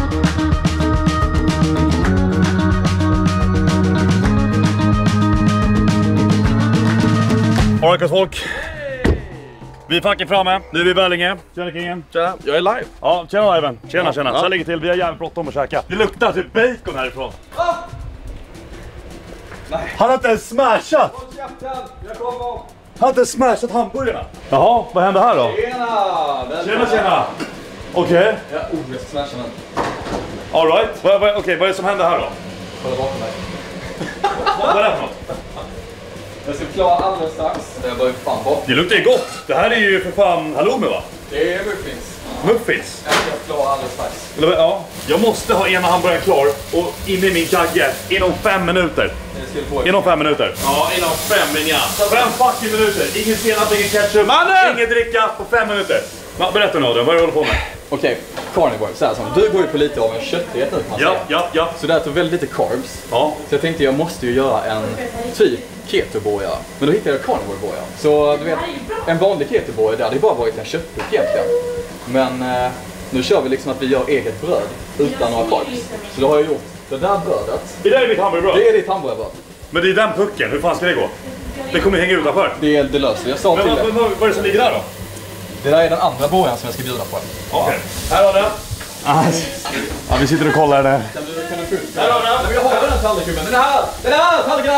Alright folk, vi är fucking framme, nu är vi i Vellinge. Tjena kingen. Tjena, jag är live. Ja, tjena liven. Tjena, ja, tjena. Ja. Så ligger till, vi har jävligt bråttom att käka. Det luktar typ bacon härifrån. Ah! Nej. Han har inte ens smashat. Jag kommer. Han har inte ens smashat hamburgarna. Jaha, vad händer här då? Tjena! Tjena, tjena. Okej. Okay. Ja, oh, jag ska smasha den. Alright, vad, vad, okej, okay, vad är det som händer här då? Kolla bakom mig. Vad är det för något? Jag ska förklara alldeles strax. Jag börjar fan bort. Det luktar ju gott. Det här är ju för fan halloumi va? Det är muffins. Muffins? Jag ska förklara alldeles strax. Ja. Jag måste ha ena hamburgaren klar och inne i min kagge inom fem minuter. Inom fem minuter. Ja, inom fem minuter. Fem fucking minuter. Ingen senap, ingen ketchup, Mannen! ingen dricka på fem minuter. Ma, berätta nu Adrian, vad är du håller på med? Okej, carnivore, så här som. Du går ju på lite av en köttdiet nu kan man Ja, säga. ja, ja. Så det äter väldigt lite carbs. Ja. Så jag tänkte jag måste ju göra en typ keto-burgare. Men då hittade jag carnivore-burgare. Så du vet, en vanlig keto-burgare där, det är bara varit en köttbuck egentligen. Men eh, nu kör vi liksom att vi gör eget bröd utan några carbs. Så då har jag gjort det där brödet. Det där är mitt hamburgerbröd. Det är ditt hamburgerbröd. Men det är den pucken, hur fan ska det gå? Det kommer hänga utanför. Det är det löser jag sa Men till vad, dig. vad, vad är det som ligger där då? Det där är den andra burgaren som jag ska bjuda på. Okej. Okay. Här har den. Ja, vi sitter och kollar där. Här har den. Jag har den tallriken. Den här! Den här tallriken!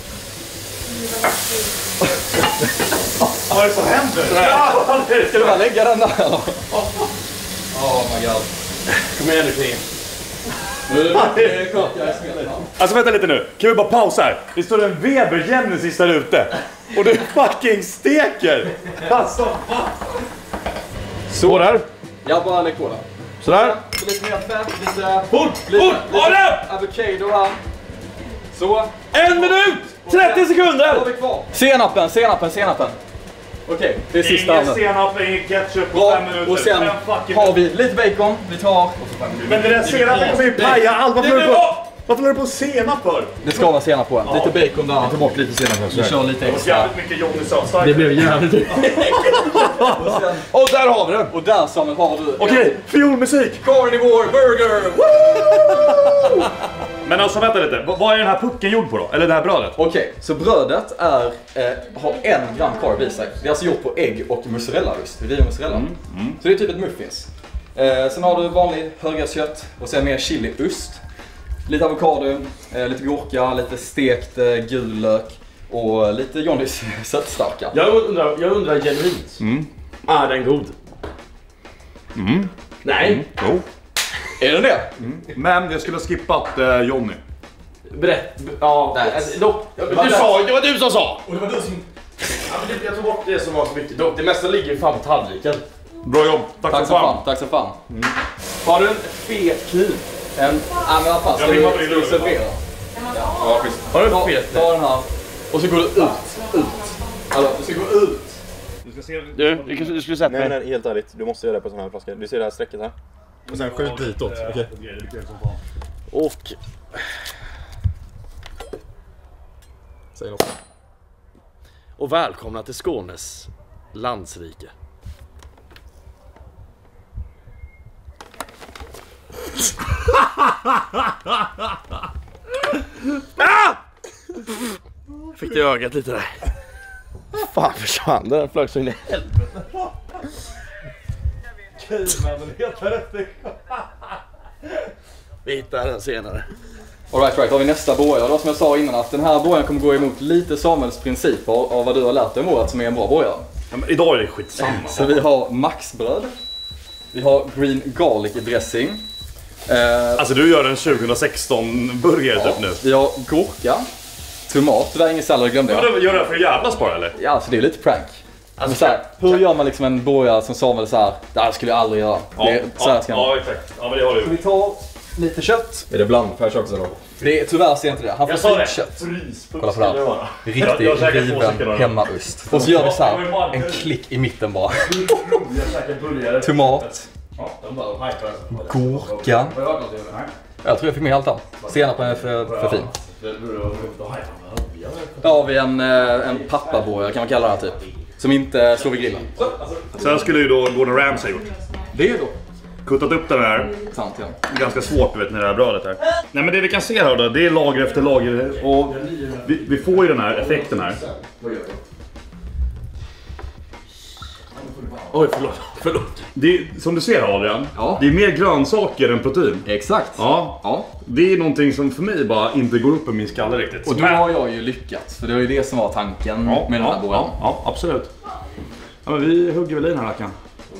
Vad är det som händer? Ska du bara lägga den där? Oh my god. Kom igen nu, Kim. Jag Alltså vänta lite nu, kan vi bara pausa här? Det står en Weber Genesis där ute. Och det fucking steker. Alltså, va? Så där. Jag bara lägger på den. Sådär. Lite mer fett, lite... Fort, lite, fort, lite ha det! avocado här. Så. En minut! trettio sekunder! Då har vi kvar. Senapen, senapen, senapen. Okej, det är sista. Ingen senap, ingen ketchup på Bra. fem minuter. Och sen har vi lite bacon. Vi tar... Men det där senapen kommer ju paja allt. Varför håller du på, varför håller du på senap för? Det ska vara senap på. Lite bacon där. Vi tar bort lite senap också. Vi kör lite Det var extra. jävligt mycket Johnny Sötstad. Det blev jävligt. Och där har vi den! Och där Samuel har du... Okej, fiolmusik! Carnivore burger! Men alltså vänta lite, vad vad är den här pucken gjord på då? Eller det här brödet? Okej, så brödet är, eh, har en gram carb i sig. Det är alltså gjort på ägg och mozzarella-ost. Vi gör mozzarella. Mm, mm. Så det är typ ett muffins. Eh, sen har du vanlig högräskött och sen mer chiliost. Lite avokado, eh, lite gurka, lite stekt eh, gul lök och lite Johnnys sötstarka. Jag undrar, jag undrar genuint. Mm. Är den god? Mm. Nej. Mm. Jo. Är den det? Mm. Men jag skulle ha skippat eh, Johnny. Berätt. Ja, Nej. alltså, dock, Det du var rätt. sa, det var du som sa! Och det var du som... Ja, men det, jag tog bort det som var så mycket. Dock, det mesta ligger ju fan på tallriken. Bra jobb, tack, Tack så så fan. fan, tack så fan. Mm. Har du en fet kniv? En... Ja men vad fan, ska Jag vi, vill ha ska det i vi luren. servera? Ja, schysst. Har du en Ta, fet ta den här. Och så går du ut, ut. Alltså, du ska gå ut. Du ska se... Du, du skulle sätta Nej, mig. nej, helt ärligt. Du måste göra det på sån här flaska. Du ser det här strecket här. Och sen skjut ditåt. Okej. Och... Säg något. Och välkomna till Skånes landsrike. Ah! Fick du ögat lite där. Fan försvann den, flög så in i helvete. Vi hittar den senare. Alright, right. Då har vi nästa borgare. Då som jag sa innan att den här borgaren kommer gå emot lite Samuels principer av vad du har lärt dig om året som är en bra borgare. Ja, men idag är det skitsamma. Så vi har maxbröd. Vi har green garlic dressing. Eh, Alltså du gör en tjugohundrasexton-burgare ja, typ nu. vi har gurka, tomat. Det där är ingen sallad, glömde jag. Men gör det här för att jävlas bara eller? Ja, så det är lite prank. Alltså, så här, hur gör man liksom en borgare som Samuel så här? Det här skulle jag aldrig göra. Ja, det, så här ja, ska man. ja, exakt. Ja, men det har du. Så vi tar lite kött. Är det blandfärs också då? Det är, tyvärr ser jag inte det. Han får Jag sa det. kött. Fryspuck Kolla på det här. skulle det vara. Riktig Jag- jag käkar två stycken riven av dem. hemmaost. Och så gör vi så här en klick i mitten bara. Jag käkar burgare. Tomat, Ja, de bara hypar. gurka. Jag tror jag fick med allt där. Senapen är för, för fin. Då har vi en, eh, en pappaborgare kan man kalla det här typ. Som inte står vid grillen. Sen skulle ju då Gordon Ramsay gjort. Det är då. Kuttat upp den här. Sant ja. Ganska svårt du vet med det här brödet här. Nej men det vi kan se här då, det är lager efter lager. Och vi, vi får ju den här effekten här. Oj, förlåt. förlåt. Det är, som du ser här Adrian, Ja. det är mer grönsaker än protein. Exakt. Ja. Ja. Det är någonting som för mig bara inte går upp i min skalle riktigt. Och då har jag ju lyckats. För det var ju det som var tanken ja, med den här ja, borgaren. ja, ja, absolut. Ja, men vi hugger väl i den här rackaren.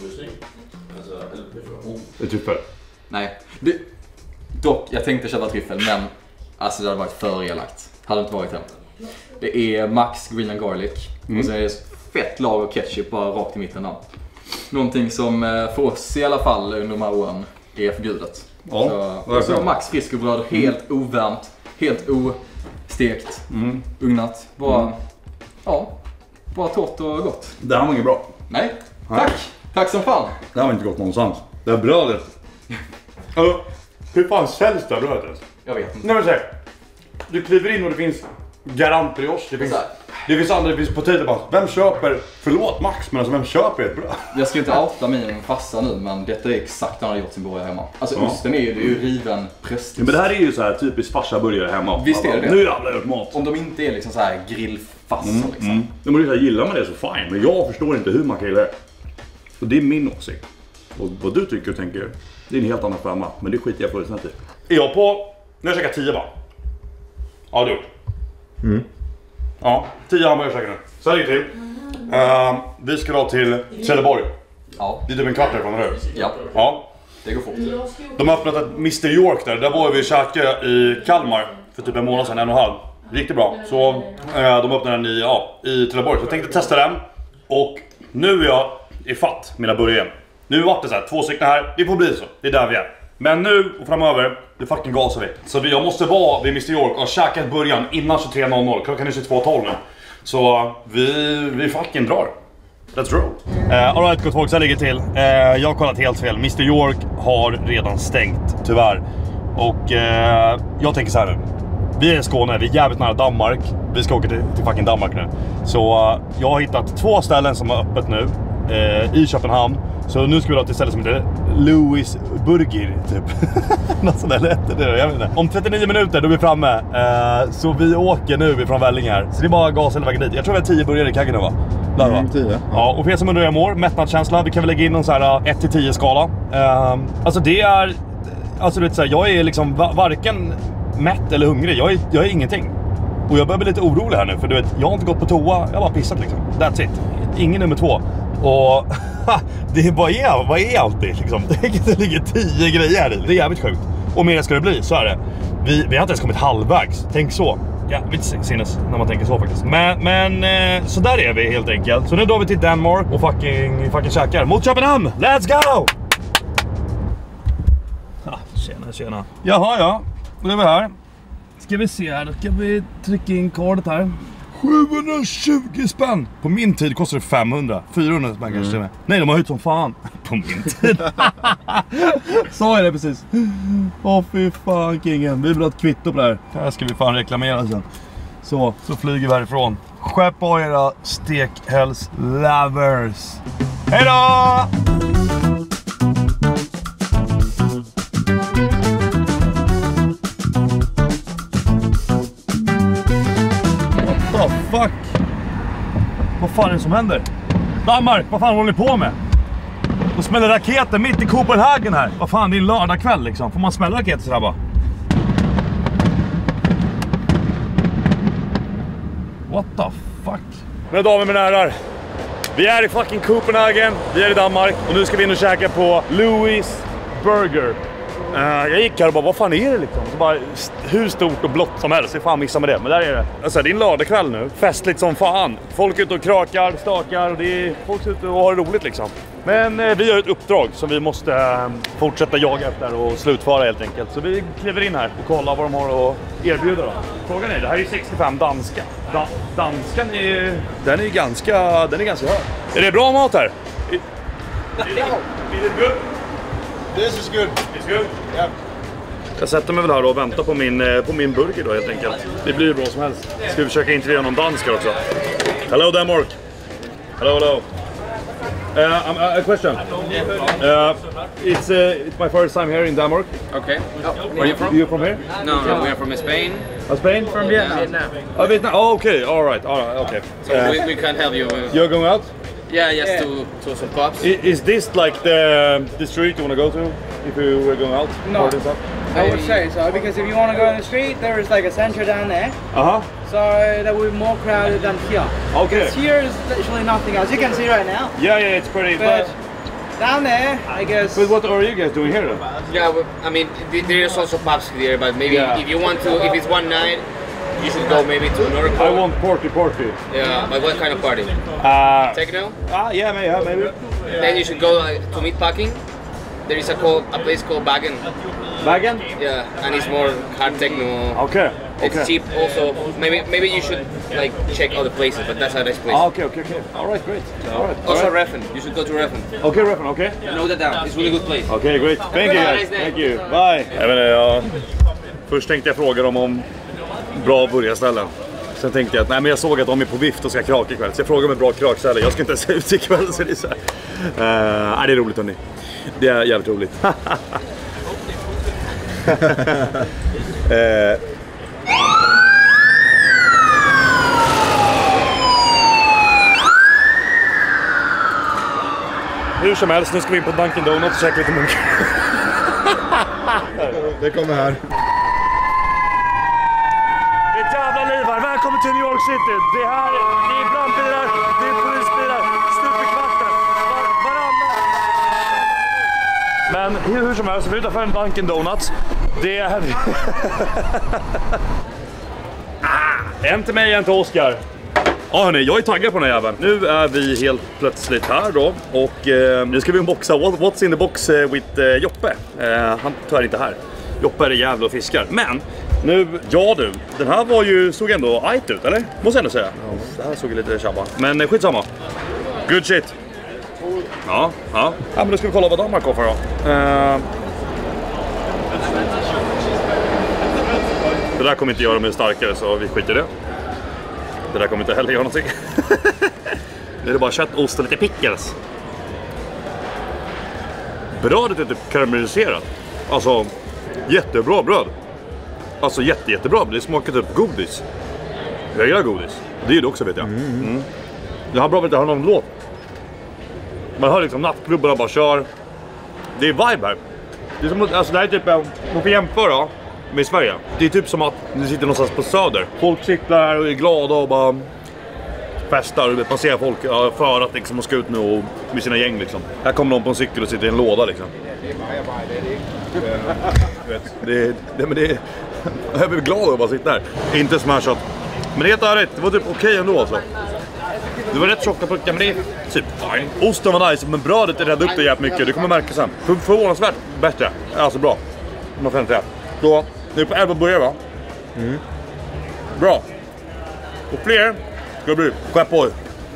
Det är typ för. Nej. Det, dock, jag tänkte köpa tryffel men alltså det hade varit för elakt. Hade inte varit det. Det är max green and garlic. Mm. Och så är det fett lager ketchup bara rakt i mitten där. Någonting som eh, för oss i alla fall under de här åren är förbjudet. Ja, så, och så max fiskbröd, helt mm. ovärmt, helt ostekt, Mm. ugnat. Bara, Mm. ja, bara torrt och gott. Det här var inget bra. Nej, tack! Tack som fan! Det här var inte gott någonstans. Det här brödet. Alltså, hur fan säljs det här brödet ens? Jag vet inte. Nej men säg. Du kliver in och det finns Garant brioche, det finns, det finns andra, det finns potato buns. Vem köper, förlåt Max, men alltså vem köper ett bröd? Jag ska inte outa min farsa nu, men detta är exakt när han har gjort sin burgare hemma. Alltså ja. Osten är ju, det är ju riven präst. Ja, men det här är ju så här typiskt farsa burgare hemma. Visst är det det? Nu jävlar har jag gjort mat. Om de inte är liksom så här grillfassa mm, liksom. Mm. Men det är så här, gillar man det så fine, men jag förstår inte hur man kan gilla det. Och det är min åsikt. Och vad du tycker och tänker, det är en helt annan femma, men det skiter jag fullständigt i. Är jag på, nu har jag käkat tio va? Ja det är gjort. Mm. Ja, tio hamburgare käkar nu. Så här ligger det till. Uh, vi ska då till Trelleborg. Ja. Det är typ en kvart härifrån, eller hur? Ja. Ja. Det går fort. De har öppnat ett mister York där. Där var vi och käkade i Kalmar för typ en månad sedan, en och en halv. Riktigt bra. Så uh, de öppnade den i, ja, i Trelleborg. Så jag tänkte testa den. Och nu är jag i fatt mina burgare. Nu var det så här, två stycken här. Det får bli så. Det är där vi är. Men nu och framöver, det fucking gasar vi. Så jag måste vara vid mister York och käka ett början innan tjugotre noll noll. Klockan är tjugotvå tolv nu. Så vi, vi fucking drar. Let's roll. Uh, Alright gott folk, så här ligger till. Uh, jag har kollat helt fel. mister York har redan stängt, tyvärr. Och uh, jag tänker så här nu. Vi är i Skåne, vi är jävligt nära Danmark. Vi ska åka till, till fucking Danmark nu. Så uh, jag har hittat två ställen som är öppet nu. Uh, I Köpenhamn. Så nu ska vi då till stället som heter Louis Burger typ. Något sånt där lätt det, jag vet inte. Om trettionio minuter då är vi framme. Uh, så vi åker nu ifrån Vellinge här. Så det är bara gas eller vägen dit. Jag tror vi har tio burgare i kaggen nu va? Där, va? Mm, tio. Ja, och för er som undrar hur jag mår, mättnadskänsla. Vi kan väl lägga in någon så här ett till tio skala. Uh, alltså det är... Alltså du vet så här, jag är liksom va- varken mätt eller hungrig. Jag är, jag är ingenting. Och jag börjar bli lite orolig här nu. För du vet, jag har inte gått på toa. Jag har bara pissat liksom. That's it. Ingen nummer två. Och det är vad är, vad är alltid liksom. Det ligger tio grejer här i. Det är jävligt sjukt. Och mer ska det bli, så är det. Vi, vi har inte ens kommit halvvägs. Tänk så. Ja, lite sinnes när man tänker så faktiskt. Men, men eh, så där är vi helt enkelt. Så nu drar vi till Danmark och fucking, fucking käkar mot Köpenhamn. Let's go! Ja, tjena, tjena. Jaha, ja. Då är vi här. Ska vi se här. Då ska vi trycka in kodet här. sjuhundratjugo spänn! På min tid kostar det femhundra. fyrahundra spänn kanske mm. Nej, de har höjt som fan. På min tid. Så är det precis. Åh fy fan kingen. Vi vill ha ett kvitto på det här. Här ska vi fan reklamera sen. Så, så flyger vi härifrån. Sköp på era stekhells lovers. Hej då! What the fuck? Vad fan är det som händer? Danmark, vad fan håller ni på med? De smäller raketer mitt i Copenhagen här. Vad fan, det är en lördagkväll liksom. Får man smälla raketer sådär bara? What the fuck? Mina damer och mina herrar, vi är i fucking Copenhagen. Vi är i Danmark och nu ska vi in och käka på Louis Burger. Uh, jag gick här och bara, vad fan är det liksom? Så bara, hur stort och blått som helst, jag fan missar med det. Men där är det. Alltså det är en lördagkväll nu. Festligt som fan. Folk är ute och krakar, stakar och det är folk ute och har roligt liksom. Men uh, vi har ett uppdrag som vi måste uh, fortsätta jaga efter och slutföra helt enkelt. Så vi kliver in här och kollar vad de har att erbjuda då. Frågan är, det här är sextiofem danska. Da danskan är, den är ganska, den är ganska hög. Är det bra mat här? Is, is, is it good? This is good. It's good? Yeah. Jag sätter mig väl här och väntar på min, på min burger då helt enkelt. Det blir bra som helst. Ska vi försöka intervjua någon danskar också. Hello Denmark. Hello, hello. Uh, um, uh, a question. Uh, it's, uh, it's my first time here in Denmark. Okay. Oh, where are you from? You're from here? No, no, we are from Spain. Uh, Spain? From Vietnam. Oh, Vietnam. Oh, okay. All right. All right. Okay. So uh, we, we can help you. With... You're going out? Yeah, yes, yeah. to to some pubs. Is, is this like the the street you want to go to if you were going out? No, I would say so because if you want to go in the street, there is like a center down there. Uh huh. So that would be more crowded than here. Okay. Because here is literally nothing else. You can see right now. Yeah, yeah, it's pretty. But, but down there, I guess. But what are you guys doing here then? Yeah, well, I mean, there is also pubs here, but maybe yeah. if you want to, if it's one night. You should go maybe to another club. I want party party. Yeah, but what kind of party? Uh, Techno? Ah, yeah, maybe. Yeah, maybe. Then you should go uh, to Meatpacking. There is a called a place called Bagen. Bagen? Yeah, and it's more hard techno. Okay. It's Okay. cheap also. Maybe maybe you should like check other places, but that's a nice place. Ah, okay, okay, okay. All right, great. All right. Also all right. Refn. You should go to Refn. Okay, Refn, okay. Note that down. It's a really good place. Okay, great. Thank you guys. Thank you. Bye. Jag menar, jag... Först tänkte jag fråga dem om bra burgarställen. Sen tänkte jag att nej, men jag såg att de är på vift och ska kraka ikväll. Så jag frågade med bra krakställe. Jag ska inte ens ut ikväll, så det är så här. Uh, nej, det är roligt, hörni. Det är jävligt roligt. uh, Hur som helst, nu ska vi in på Dunkin' Donuts och käka lite munk. Det kommer här. Det är ett jävla liv här. Välkommen till New York City. Det här det är brandbilar, det är polisbilar, stup i kvarten, var, varannan. Men hur, hur som helst, vi är utanför en Dunkin' Donuts. Det är... ah, en till mig, en till Oscar. Ja hörni, jag är taggad på den här jäveln. Nu är vi helt plötsligt här då. Och eh, nu ska vi unboxa What's in the box with eh, Joppe. eh, Han är tyvärr inte här. Joppe är jävla och fiskar. Men nu, ja du, den här var ju, såg ändå ajt ut, eller? Måste jag ändå säga. Ja, det här såg lite tjabba. Men eh, skitsamma. Good shit. Ja, ja. Ja, men då ska vi kolla vad Danmark har för då. eh, Det där kommer inte göra mig starkare, så vi skiter i det. Det där kommer inte heller göra någonting. Det är bara kött, ost och lite pickles. Brödet är typ karamelliserat. Alltså, jättebra bröd. Alltså jätte, jättebra. Det smakar typ godis. Jag gillar godis. Det är det också, vet jag. Mm. Mm. Det här bra vet jag har någon låt. Man hör liksom nattklubbarna bara kör. Det är vibe här. Det är som, alltså det här är typ, man får jämföra med Sverige. Det är typ som att du sitter någonstans på söder. Folk cyklar här och är glada och bara festar. Man ser folk för att liksom, man ska ut nu och med sina gäng liksom. Här kommer någon på en cykel och sitter i en låda liksom. Det är, det, men det är, jag blir glad att bara sitta här. Inte smashat. Men det är helt ärligt, det var typ okej okay ändå alltså. Det var rätt tjocka puckar, men det är typ fine. Osten var nice, men brödet är rädd upp det jävligt mycket. Det kommer märka sen. För, förvånansvärt bättre. Alltså bra. Om man får säga. Då, nu är på elva burgare va? Mm. Bra. Och fler ska det bli. Skärp på.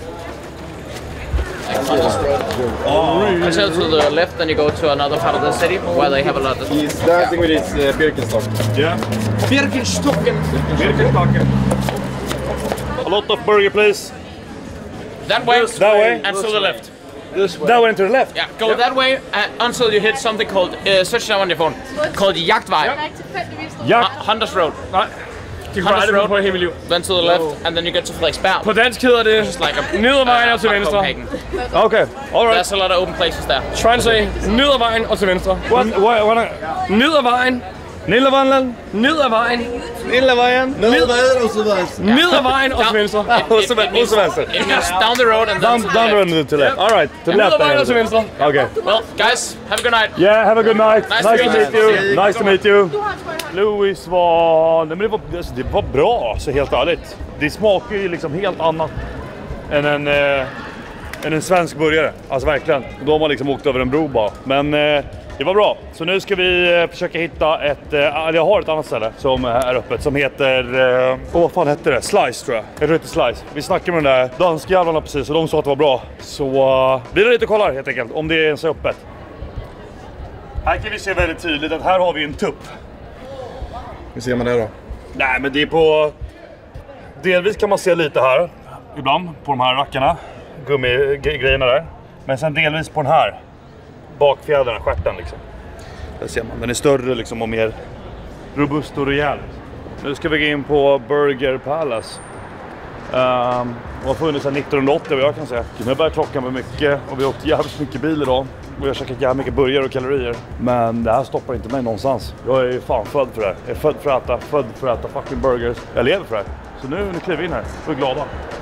Oh. Until to the left, then you go to another part of the city where they have a lot of... He's dancing with his uh, Birkenstock. Yeah. Birkenstocken! Birkenstocken. A lot of burger place. That way, that way, and to the left. This way. That way and to the left. Yeah, go yeah. that way uh, until you hit something called, uh, search now on your phone, called Jagtvej. Yeah. Uh, Hunters Road. Hunters Road, then to the left, and then you get to Frederiksberg. På dansk hedder det just like a nedervejen og til venstre. Okay, all right. There's a lot of open places there. Try and say nedervejen og til venstre. What? What? what nedervejen. Nedervejen. Nedervejen. Nedervejen. Nedervejen og så venstre. Nedervejen og til venstre. Og så venstre. It means down the road and then down, to the down left. the road and to the left. All right, to the left. Nedervejen og til venstre. Okay. Well, guys, have a good night. Yeah, have a good night. Nice, nice to to meet meet you. Nice to meet you. Louis var... Nej, men det var, det var bra, så helt ärligt. Det smakar ju liksom helt annat än en, eh, än en svensk burgare. Alltså verkligen. Då har man liksom åkt över en bro bara. Men eh, det var bra. Så nu ska vi eh, försöka hitta ett... Eh, jag har ett annat ställe som är öppet som heter... Åh, eh, oh, vad fan hette det? Slice tror jag. Jag tror det heter Slice. Vi snackade med de där danskjävlarna precis och de sa att det var bra. Så uh, vi är lite och kollar helt enkelt om det är ens öppet. Här kan vi se väldigt tydligt att här har vi en tupp. Hur ser man det då? Nej, men det är på... Delvis kan man se lite här. Ibland på de här rackarna. Gummigrejerna där. Men sen delvis på den här. Bakfjädrarna, stjärten liksom. Där ser man. Den är större liksom och mer robust och rejäl. Nu ska vi gå in på Burger Palace. Um, det har funnits sedan nittonhundraåttio vad jag kan säga. Nu börjar klockan med mycket och vi har åkt jävligt mycket bil idag. Och jag har käkat jävligt mycket burgare och kalorier. Men det här stoppar inte mig någonstans. Jag är fan född för det här. Jag är född för att äta, född för att äta fucking burgers. Jag lever för det här. Så nu, nu kliver vi in här. Vi är glada.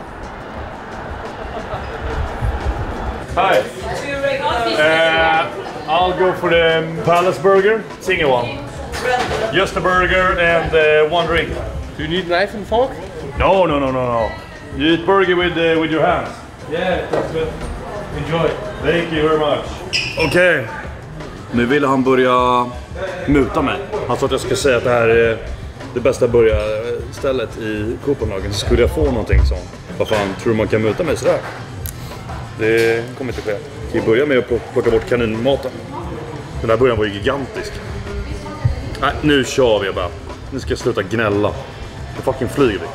Hi. Uh, I'll go for the Palace Burger. Single one. Just a burger and uh, one drink. Do you need knife and fork? No, no, no, no, no. You eat burger with, uh, with your hands. Yeah, that's good. Enjoy. Thank you very much. Okej. Okay. Nu vill han börja muta mig. Han sa att jag ska säga att det här är det bästa burgare, stället i Copenhagen så skulle jag få någonting som, vad fan, tror du man kan möta mig sådär? Det kommer inte ske. Vi börjar med att plocka bort kaninmaten. Den här början var ju gigantisk. Nej, nu kör vi bara. Nu ska jag sluta gnälla. Nu fucking flyger vi.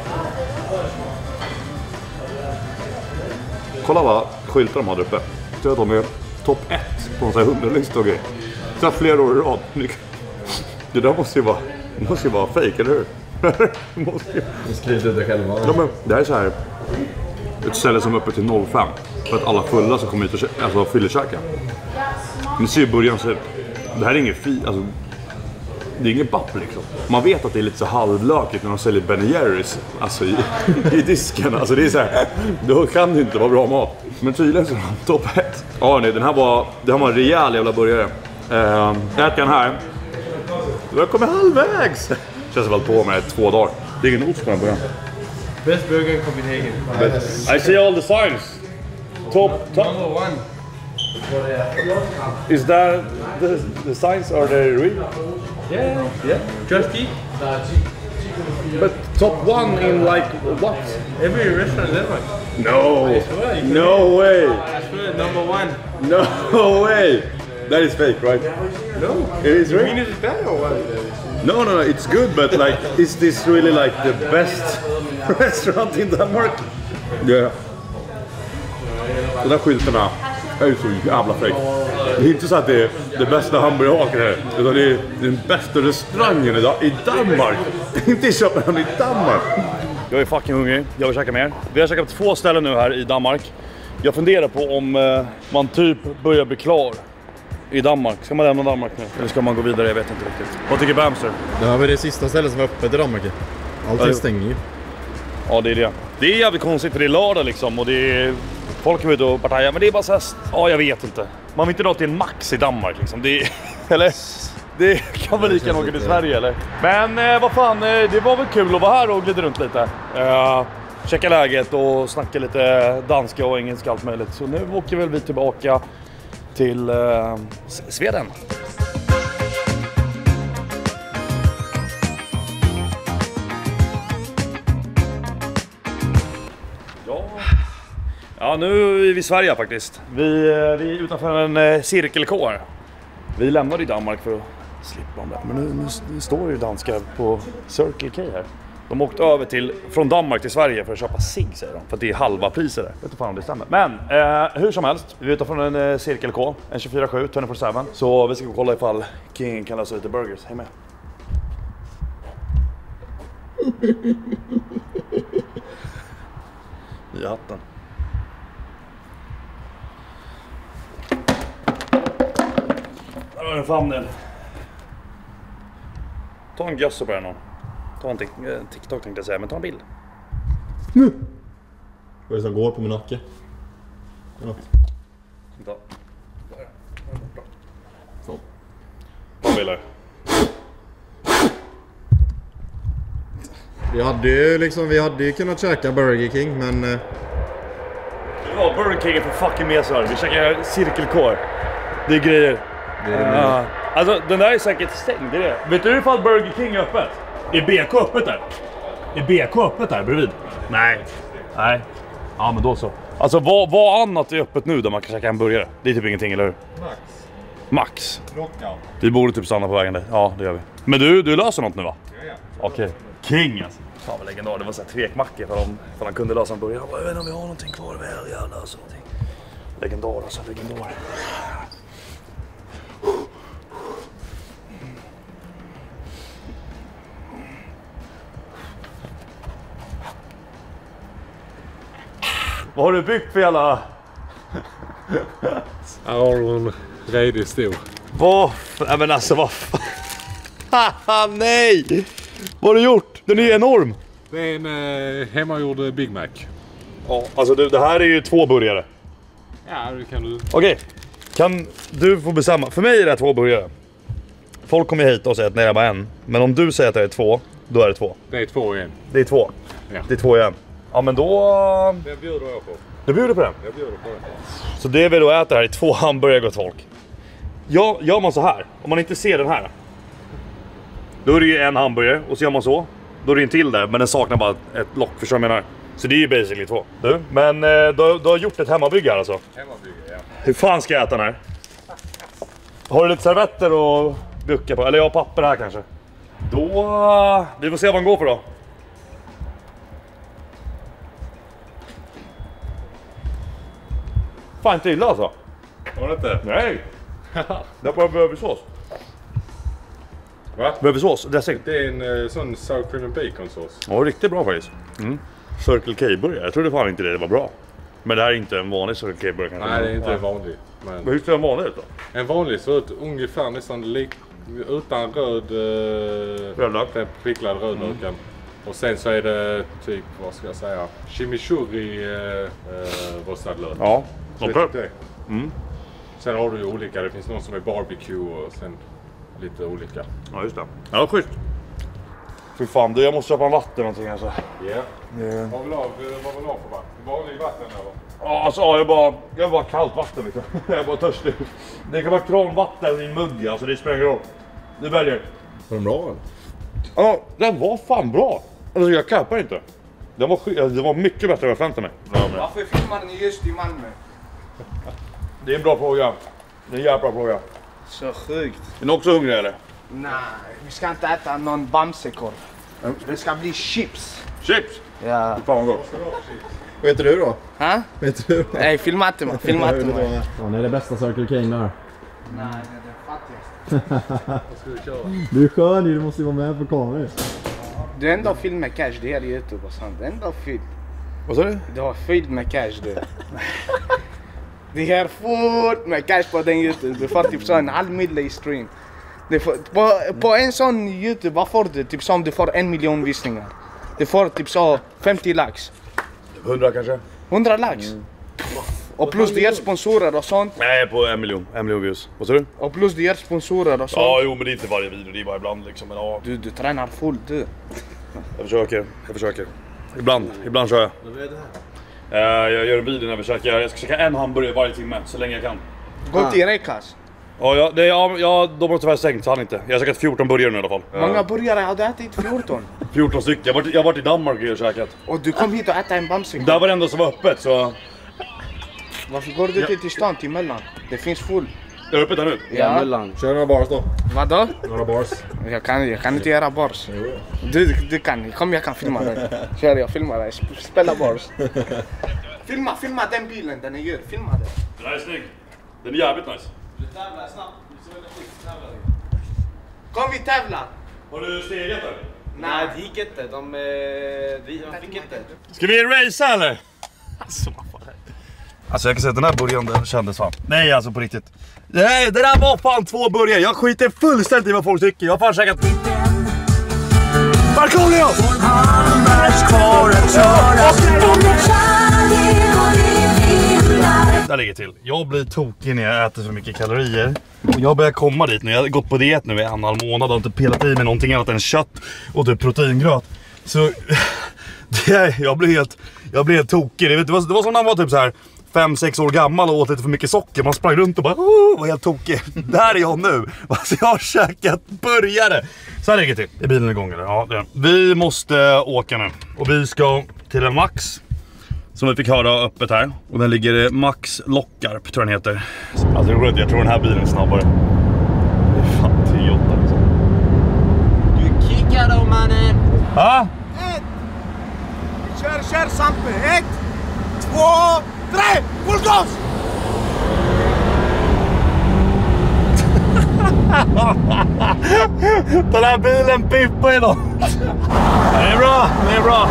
Kolla vad skyltar de har där uppe. Så att de är topp ett på en sån här hundralista och grejer. Så här flera år i rad. Det där måste ju vara, måste ju vara fake, eller hur? måste ju... Ni skriver ut det själva. Ja, men det här är så här ett ställe som är uppe till noll fem. För att alla fulla som kommer hit och alltså, fyller käka. Men ser ju början så ut. Det här är ingen fi, alltså det är ingen bapp liksom. Man vet att det är lite så halvlökigt när de säljer Ben Jerry's alltså i, i disken. Alltså det är så här, då kan det inte vara bra mat. Men tydligen så är de topp ett. Ja nej, den här var, det här var en rejäl jävla burgare. Uh, jag äter den här. Jag kommer halvvägs. Känns väl på med två dagar. Det är ingen ost på den början. Best burger in Copenhagen. I see all the signs. Top, top. Number one. Is that the, the signs, are they real? Yeah, yeah. Just eat. But top one in like what? Every restaurant ever. No. I swear, you No can way. I swear, number one. No way. That is fake, right? No. It is real? You mean it's bad or what? No, no, no, it's good, but like, is this really like the best restaurant in Denmark? Yeah. De där skyltarna är ju så jävla fräckt. Det är inte så att det är det bästa hamburgerhaken här, utan det är den bästa restaurangen idag i Danmark. Inte i Köpenhamn, i Danmark. Jag är fucking hungrig, jag vill käka mer. Vi har käkat på två ställen nu här i Danmark. Jag funderar på om eh, man typ börjar bli klar i Danmark. Ska man lämna Danmark nu? Eller ska man gå vidare? Jag vet inte riktigt. Vad tycker Bamster? Det här var det sista stället som var öppet i Danmark. Allting stänger ju. Ja, det är det. Det är jävligt konstigt för det är lördag liksom och det är... Folk är ute och partajar, men det är bara så här... Ja, jag vet inte. Man vill inte dra till en Max i Danmark liksom. Det är... Eller? Det kan väl lika något i Sverige, eller? Men eh, vad fan, eh, det var väl kul att vara här och glida runt lite. Eh, checka läget och snacka lite danska och engelska allt möjligt. Så nu åker väl vi tillbaka till eh, Sweden. Ja, nu är vi i Sverige faktiskt. Vi, vi är utanför en eh, cirkelkår. Vi lämnade i Danmark för att slippa om det. Men nu, nu, nu står ju danskar på Circle K här. De åkte över till, från Danmark till Sverige för att köpa cigg, säger de. För att det är halva priser där. Jag vet inte fan om det stämmer. Men eh, hur som helst, vi är utanför en eh, Circle K. En tjugofyra sju, tjugofyra sju. Så vi ska kolla ifall King kan lösa lite burgers. Hej med. I hatten. Där har den famnen. Ta en gössa på den. Ta en TikTok tänkte jag säga, men ta en bild. Nu! Vad är det som går på min nacke? Ja. Där. Så. Ta bilder. Vi hade ju liksom, vi hade ju kunnat käka Burger King, men... Ja, Burger King är för fucking mesar. Vi käkar cirkelkår. Det är grejer. Det är det. Uh, alltså, den där är säkert stängd, det är det. Vet du ifall Burger King är öppet? Är B K öppet där? Är B K öppet där bredvid? Nej. Nej. Ja, men då så. Alltså, vad, vad annat är öppet nu där man kan käka en burgare? Det är typ ingenting, eller hur? Max. Max. Rockout. Vi borde typ stanna på vägen där. Ja, det gör vi. Men du, du löser något nu, va? Ja, ja. Okej. Okay. King, alltså. Fan vad legendar. Det var så här tvekmacke för om för han kunde lösa en burgare. Jag vet inte om vi har någonting kvar. Vi jag löser någonting. Legendar, alltså. Legendar. Vad har du byggt för jävla... Aron redig stor. Vad? Nej men alltså vad fan? Nej! Vad har du gjort? Den är enorm. Det är en eh, hemmagjord Big Mac. Ja, alltså det, det här är ju två burgare. Ja, det kan du. Okej, okay. Kan du få bestämma? För mig är det två burgare. Folk kommer hit och säger att det är bara en. Men om du säger att det är två, då är det två. Det är två igen. Det är två. Ja. Det är två igen. Ja men då... Det bjuder jag på. Du bjuder på den? Jag bjuder på den. Så det vi då äter här är två hamburgare, gott folk. Ja, gör man så här, om man inte ser den här, då är det ju en hamburgare och så gör man så. då är det en till där, men den saknar bara ett lock, förstår du vad jag menar? Så det är ju basically två. Du, men eh, du, du har gjort ett hemmabygge här alltså? Hemmabygge, ja. Hur fan ska jag äta den här? Har du lite servetter och gucka på? Eller jag har papper här kanske. Då... Vi får se vad den går för då. Fan inte illa alltså. Var det inte? Nej. Det är bara bövelsås. Va? Bövelsås, dressing. Det är en uh, sån sour cream and bacon sås. Ja, riktigt bra faktiskt. Mm. Circle K-burgare, jag trodde fan inte det, det var bra. Men det här är inte en vanlig Circle K-burgare kanske. Nej, det är inte en vanlig. Men... men hur ser en vanlig ut då? En vanlig ser ut ungefär nästan lik... utan röd... Uh... Rödlök. Den pricklad rödlöken. Mm. Och sen så är det typ, vad ska jag säga, chimichurri uh, uh, rostad lök. Ja, okej. okay. Mm. Sen har du ju olika, det finns någon som är barbecue och sen lite olika. Ja, just det. Ja, schysst. Fy fan, du, jag måste köpa en vatten någonting alltså. Ja. Yeah. Yeah. Vad vill du ha för vatten? Vanlig vatten eller? Ja, alltså jag är bara, jag är bara kallt vatten liksom. Jag är bara törstig. Det kan vara kranvatten i en mugg, alltså det spelar ingen roll. Du väljer. Var den bra eller? Ja, den var fan bra. Alltså jag kappar inte. Den var, det var mycket bättre än vad jag förväntade mig. Varför filmar ni just i Malmö? Det är en bra fråga. Det är en jävla bra fråga. Så sjukt. Är ni också hungriga eller? Nej, vi ska inte äta någon bamsekorv. Det ska bli chips. Chips? Ja. Fan vad gott. Vad heter du då? Ha? Vad heter du då? Nej, filma inte mig. Filma inte mig. Ja, det är det bästa Circle K där. Nej, det är det fattigaste. Vad ska du köra? Du är skön, du måste ju vara med på kameror. Du ändå film med cash, det är YouTube och sånt. Det är ändå film. Vad sa du? Du har film med cash du. Det är fort med cash på den YouTube. Du får typ så en halv mille i stream. Det får, på, på en sån YouTube, vad får du? Typ som du får en miljon visningar. Du får typ så femtio lax. hundra kanske? hundra lax? Mm. Och plus du ger sponsorer och sånt. Nej, på en miljon. En miljon views. Vad sa du? Och plus du ger sponsorer och sånt. Ja, jo, men det är inte varje video. Det är bara ibland liksom. Men, ja. Du, du tränar fullt du. Jag försöker. Jag försöker. Ibland. Ibland kör jag. Uh, jag gör en video när vi käkar. Jag ska käka en hamburgare varje timme. Så länge jag kan. Gå till Rekas. Ja, ja, det, ja, ja, de har tyvärr stängt så han inte. Jag har käkat fjorton burgare nu i alla fall. Hur många burgare har du ätit? fjorton? fjorton stycken. Jag har varit, jag har varit i Danmark och käkat. Och du kom hit och äta en bamsekorv? Där var det enda som var öppet så... Varför går du inte till stan till Mellan? Det finns full. Är det öppet där nu? Ja, Mellan. Kör några bars då. Vadå? Några bars. Jag kan, jag kan inte göra bars. Du, du kan. Kom, jag kan filma dig. Kör, jag filmar dig. Spela bars. Filma, filma den bilen den är gör. Filma den. Den här är snygg. Den är jävligt nice. Du tävlar snabbt. Kom vi tävlar. Har du stegat där? Nej, det gick inte. De, de, de fick inte. Ska vi racea eller? Alltså, alltså jag kan säga att den här burgaren den kändes fan. Nej alltså på riktigt. Nej, det där var fan två burgare. Jag skiter fullständigt i vad folk tycker. Jag har fan käkat... Markoolio! Där ligger till. Jag blir tokig när jag äter för mycket kalorier. Och jag börjar komma dit nu. Jag har gått på diet nu i en och en halv månad och inte pelat i mig någonting annat än kött och typ proteingröt. Så det, jag blir helt jag blir helt tokig. Det, det, var, det var som när man var typ så här fem sex år gammal och åt lite för mycket socker. Man sprang runt och bara oh, var helt tokig. Där är jag nu. Alltså jag har käkat burgare. Så här ligger det till. Är bilen igång eller? Ja, det är. Vi måste åka nu. Och vi ska till en Max. Som vi fick höra öppet här. Och den ligger Max Lockarp tror jag den heter. Alltså jag tror den här bilen är snabbare. Det är fan tio åtta liksom. Du kickar då mannen. Ja? Ett. Kör, kör Sampe. Ett. Två. Tre. Full gas. Den här bilen pippar ju då. Det är bra, det är bra.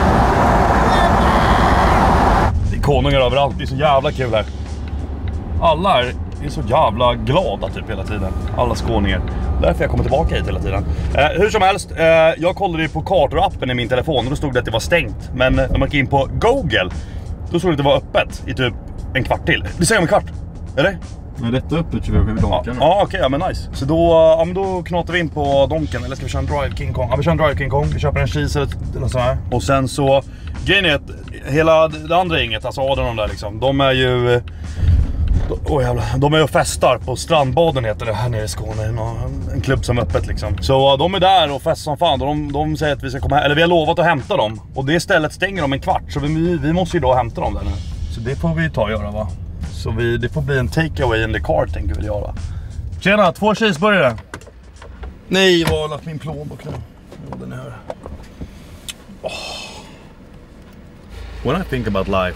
Det är konungar överallt, det är så jävla kul här. Alla är så jävla glada typ hela tiden. Alla skåningar. Därför jag kommer tillbaka hit hela tiden. Eh, hur som helst, eh, jag kollade ju på kartor-appen i min telefon och då stod det att det var stängt. Men när man gick in på Google, då stod det att det var öppet i typ en kvart till. Det säger om en kvart, eller? Nej, detta är öppet tjugo vid Donken. Ja, okej, okay, ja men nice. Så då, ja, men då knatar vi in på Donken. Eller ska vi köra en Drive King Kong? Ja, vi kör en Drive King Kong. Vi köper en cheese eller så här. Och sen så, grejen är att hela det andra inget, alltså Adrian de där liksom, de är ju... Åh oh, jävlar. De är och festar på Strandbaden heter det här nere i Skåne. En klubb som är öppet liksom. Så de är där och festar som fan. Och de, de säger att vi ska komma här. Eller vi har lovat att hämta dem. Och det stället stänger om en kvart. Så vi, vi måste ju då hämta dem där nu. Så det får vi ta och göra va. Så vi, det får bli en takeaway in the car tänker vi göra. Tjena, två cheeseburgare. Nej, vad har lagt min plånbok nu? Jo, den är här. Oh. When I think about life,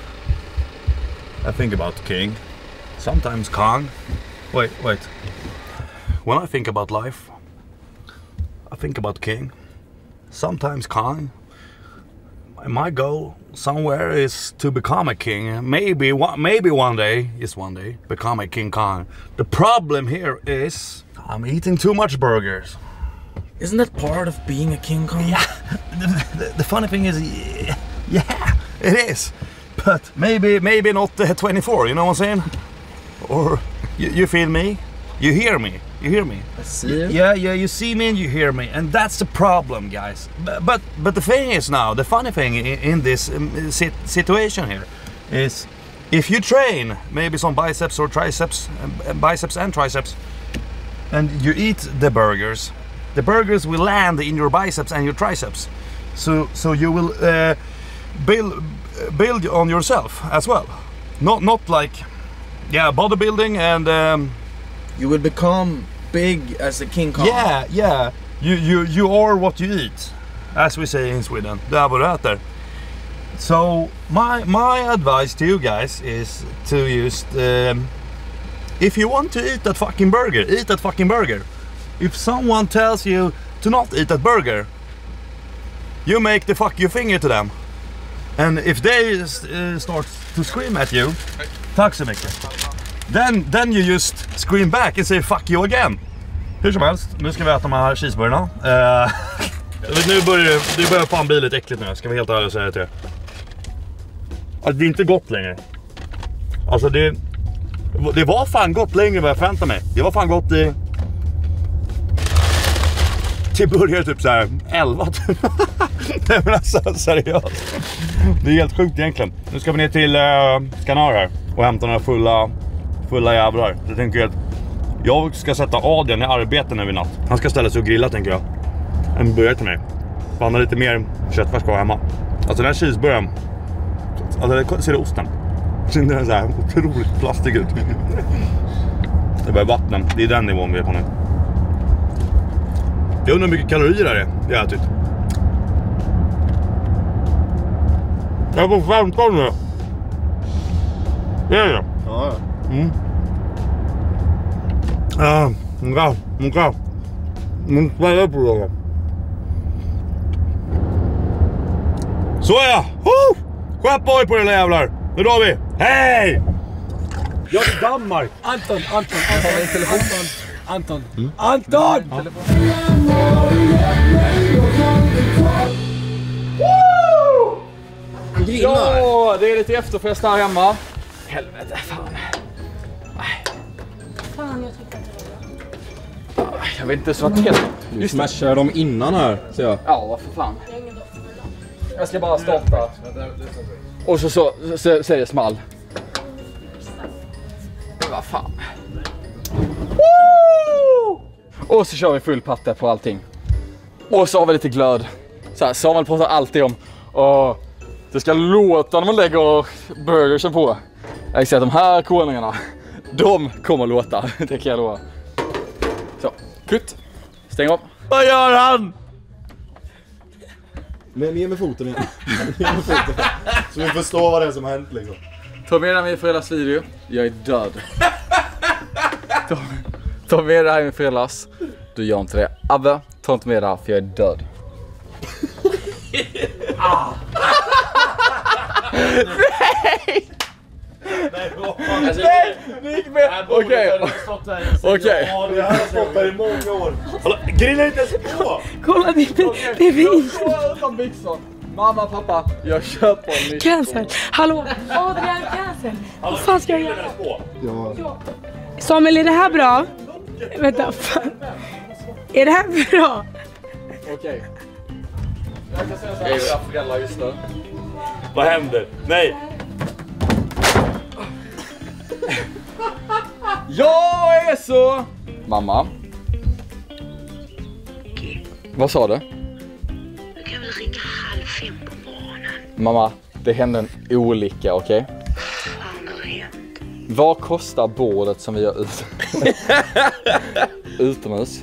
I think about King. Sometimes Kong. Wait, wait. When I think about life, I think about King. Sometimes Kong. My goal somewhere is to become a king. Maybe, maybe one day, yes, one day, become a King Kong. The problem here is I'm eating too much burgers. Isn't that part of being a King Kong? Yeah. The, the, the funny thing is, yeah, it is. But maybe, maybe not uh, twenty-four. You know what I'm saying? Or you, you feel me? You hear me? You hear me? I see you. Yeah, yeah. You see me and you hear me, and that's the problem, guys. But but, but the thing is now, the funny thing in, in this um, sit, situation here is, if you train maybe some biceps or triceps, uh, biceps and triceps, and you eat the burgers, the burgers will land in your biceps and your triceps. So so you will uh, build build on yourself as well. Not not like yeah bodybuilding and. Um, You will become big as a King Kong. Yeah, yeah. You you you are what you eat, as we say in Sweden. Det är vad du äter. So my my advice to you guys is to just um, if you want to eat that fucking burger, eat that fucking burger. If someone tells you to not eat that burger, you make the fuck your finger to them. And if they uh, start to scream at you, tack så mycket. Then, then you just scream back and say fuck you again. Hur som helst, nu ska vi äta de här cheeseburgarna. Uh, nu börjar det, det börjar fan bli lite äckligt nu, ska vi helt ärligt säga till det. Alltså det är inte gott längre. Alltså det, det var fan gott längre vad jag förväntade mig. Det var fan gott i... Till början typ så här elva. Nej men alltså seriöst. Det är helt sjukt egentligen. Nu ska vi ner till uh, Skanar här och hämta några fulla... Fulla jävlar. Jag tänker att jag ska sätta Adrian i arbete nu vid natt. Han ska ställa sig och grilla tänker jag. En burgare till mig. Han har lite mer köttfärs kvar hemma. Alltså den här cheeseburgaren. Alltså ser du osten? Den är så här otroligt plastig ut. Det är bara vatten. Det är den nivån vi är på nu. Jag undrar hur mycket kalorier det är. Jag har ätit. Jag är på femton nu. Det är det. Ja, ja. Mm. Ja, nunca, nunca. Nunca är på det. Så ja! Woo! Skärp på den jävlar. Nu drar vi. Hej! Jag är i Danmark. Anton, Anton, Anton, Anton, Anton, mm. Anton! Anton! Ja, det är lite efterfest här hemma. Helvete, fan. Fan, jag tycker inte det. Jag vet inte så att det. Du smashar dem innan här, ser jag. Ja, för fan. Jag ska bara starta. Och så så, så, så, så är det small. Vad fan. Woo! Och så kör vi full patte på allting. Och så har vi lite glöd. Så här, Samuel pratar alltid om åh, det ska låta när man lägger burgersen på. Jag säger att de här konungarna, de kommer låta. Det kan jag lova. Så, kutt. Stäng av. Vad gör han? Men ner med foten igen. Ner med foten. Så vi förstår vad det är som har hänt liksom. Ta med mig i föräldrars video. Jag är död. ta, ta med det här i min föräldrars. Du gör inte det. Abbe, ta inte med det här för jag är död. ah. Nej! Nej, alltså, nej, det gick med. Okej. Okej. Ja, det har stått där i många år. Grilla inte ens på. Kolla, det, det är fint. Utan byxor. Mamma, pappa, jag köper en ny. Cancer. Hallå, Adrian, cancer. Vad fan ska jag göra? Ja. Samuel, är det här bra? Vänta, fan. Är det här bra? Okej. Jag kan säga så här, jag är föräldrar just nu. Vad händer? Nej. Jag är så... Mamma. Vad sa du? Du kan väl ringa halv fem på morgonen. Mamma, det hände en olycka, okej? Okay? Fan har hänt? Vad kostar bordet som vi har ut... utomhus?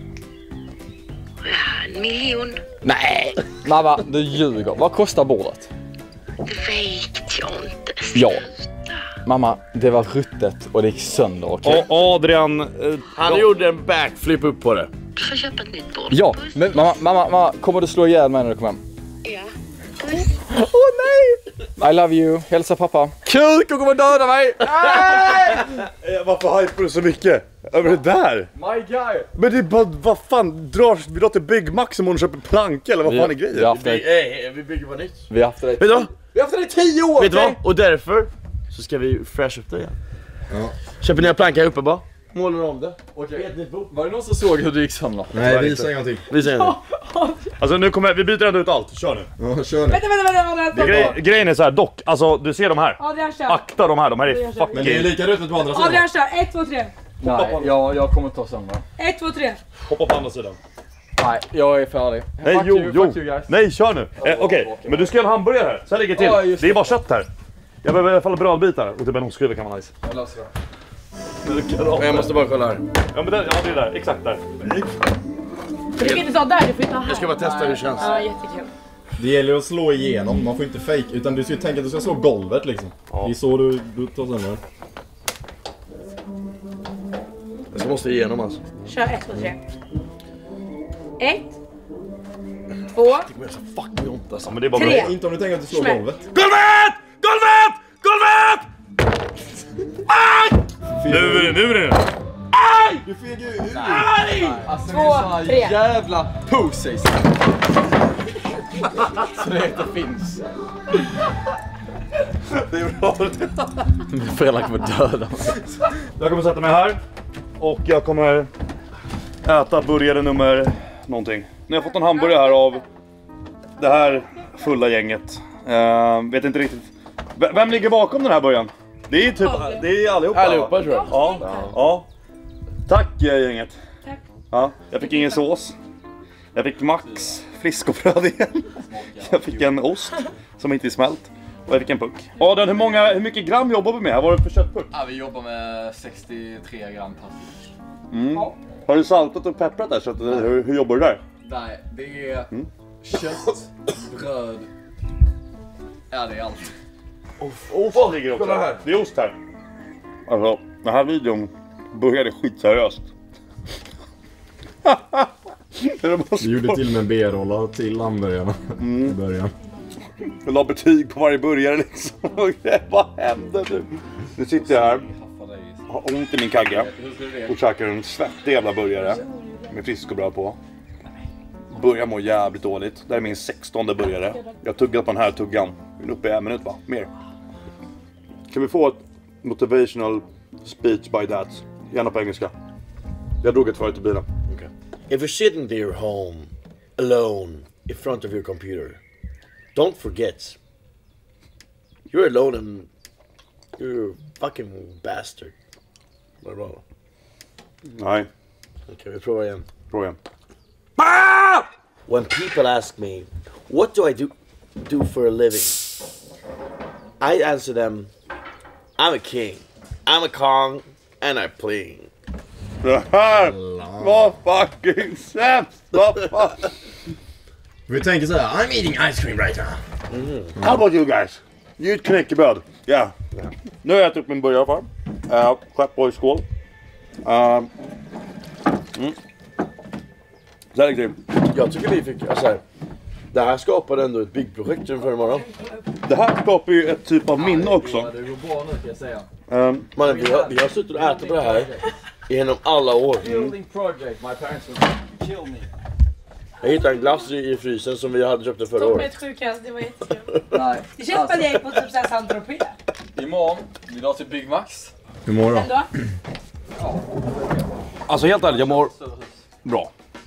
Ja, en miljon. Nej! Mamma, du ljuger. Vad kostar bordet? Det vet jag inte. Ja. Mamma, det var ruttet och det gick sönder, okej? Okay? Och Adrian... Eh, Han ja. gjorde en backflip upp på det. Du får köpa ett nytt bord. Ja, men mamma, mamma, mamma, kommer du slå ihjäl mig när du kommer hem? Ja. Åh oh, nej! I love you. Hälsa pappa. Kuk och kommer döda mig! Varför hyper du så mycket över det där? My guy. Men det är bara, vad fan, drar vi drar till Byggmax och köper plank eller vad vi, fan är grejen? Vi, har haft det. Vi, äh, vi bygger på nytt. Vi har haft det. Vet du vad? Vi har haft det i tio år. Vet du vad? Och därför så ska vi fräscha upp det igen. Ja. Köper nya plankar uppe bara. Målar om det. Okej. Var det någon som såg hur det gick sönder? Nej, visa en gång till. Visa en gång. Alltså nu kommer vi byter ändå ut allt. Kör nu. Ja, kör nu. Vänta, vänta, vänta, vänta. Grej, grejen är så här, dock. Alltså du ser de här. Adrian kör. Akta de här, de här är fucking... Men det är lika ruttet på andra sidan. Adrian kör. ett, två, tre. Nej, jag, jag kommer ta sönder. ett, två, tre. Hoppa på andra sidan. Nej, jag är färdig. Nej, fuck jo, you, jo. fuck you guys. Nej, kör nu. Eh, Okej, okay. Men du ska ha en hamburgare här. Så här ligger det till. Ja, det är bara kött här. Jag behöver i alla fall brödbitar. Och typ en ostskruva kan vara nice. Jag löser det. Jag måste bara kolla här. Ja, men där, ja, det är där. Exakt där. Du kan inte ta där, du får ta här. Jag ska bara testa hur det känns. Ja, jättekul. Det gäller att slå igenom, man får inte fake, utan du ska ju tänka att du ska slå golvet liksom. Ja. Det är så du, du tar sönder. Jag måste igenom alltså. Kör ett, två, tre. Ett. Två. Det går så fucking ont alltså. Men det är bara tre. Bra. Inte om du tänker att du slår Smäck. golvet. Golvet! Golvet! Golvet! Aj! Nu är det, nu är det. Aj! Du fick ju ut. Nej! Alltså Två, ni är såna tre. jävla pussies. Så det inte finns. Det är bra. Min föräldrar kommer döda mig. Jag kommer sätta mig här. Och jag kommer äta burgare nummer någonting. Nu har jag fått en hamburgare här av det här fulla gänget. Uh, vet inte riktigt. V- vem ligger bakom den här början? Det är typ, det är allihopa. Allihopa tror jag. Ja, ja. ja. Tack gänget. Tack. Ja, jag fick ingen sås. Jag fick Max friskobröd igen. Jag fick en ost som inte är smält. Och jag fick en puck. Adrian, hur, många, hur mycket gram jobbar vi med? Här var det för köttpuck? Ja, vi jobbar med sextiotre gram per styck. Mm. Ja. Har du saltat och pepprat där? Så att, hur, hur jobbar du där? Nej, det är Mm. kött, bröd. Ja, det är allt. Ost, ost ligger också. Kolla här. Det är ost här. Alltså, den här videon började skitseriöst. Vi gjorde till och med B-rollar till hamburgarna mm. i början. Jag la betyg på varje burgare liksom. Vad hände nu? Nu sitter jag här, har ont i min kagga och käkar en svettig jävla burgare med friskobröd på. Börjar må jävligt dåligt. Det här är min sextonde burgare. Jag har tuggat på den här tuggan. Jag är uppe i en minut va? Mer. Kan vi få ett motivational speech by that? Gärna på engelska. Jag drog ett förut i bilen. Okay. If you're sitting there home alone in front of your computer, don't forget you're alone and you're a fucking bastard. Vad bra. Nej. Okej, okay, vi provar igen. Prova igen. When people ask me, what do I do do for a living? I answer them, I'm a king. I'm a Kong and I pling. Det här var fucking sämst. Vad fan? Vi tänker så här, I'm eating ice cream right now. Mm. How about you guys? You eat knäckebröd. Ja. Yeah. Yeah. Nu har jag ätit upp min burgare för. Uh, Skepp på i skål. Uh, mm. Så här ligger det. Jag tycker vi fick, alltså, det här skapade ändå ett byggprojekt för imorgon. Det här skapar ju ett typ av minne också. Det går bra nu kan jag säga. Um, Man, vi, har, vi har suttit och ätit på det här genom alla år. Building project, my parents would kill me. Jag hittade en glass i, i frysen som vi hade köpt förra Tog mig året. ett sjukhus, det var jättekul. Nej. Det känns som att jag är på typ såhär Saint-Tropez. Imorgon, vi drar till Byggmax. Hur mår du? Ändå? alltså helt ärligt, jag mår bra.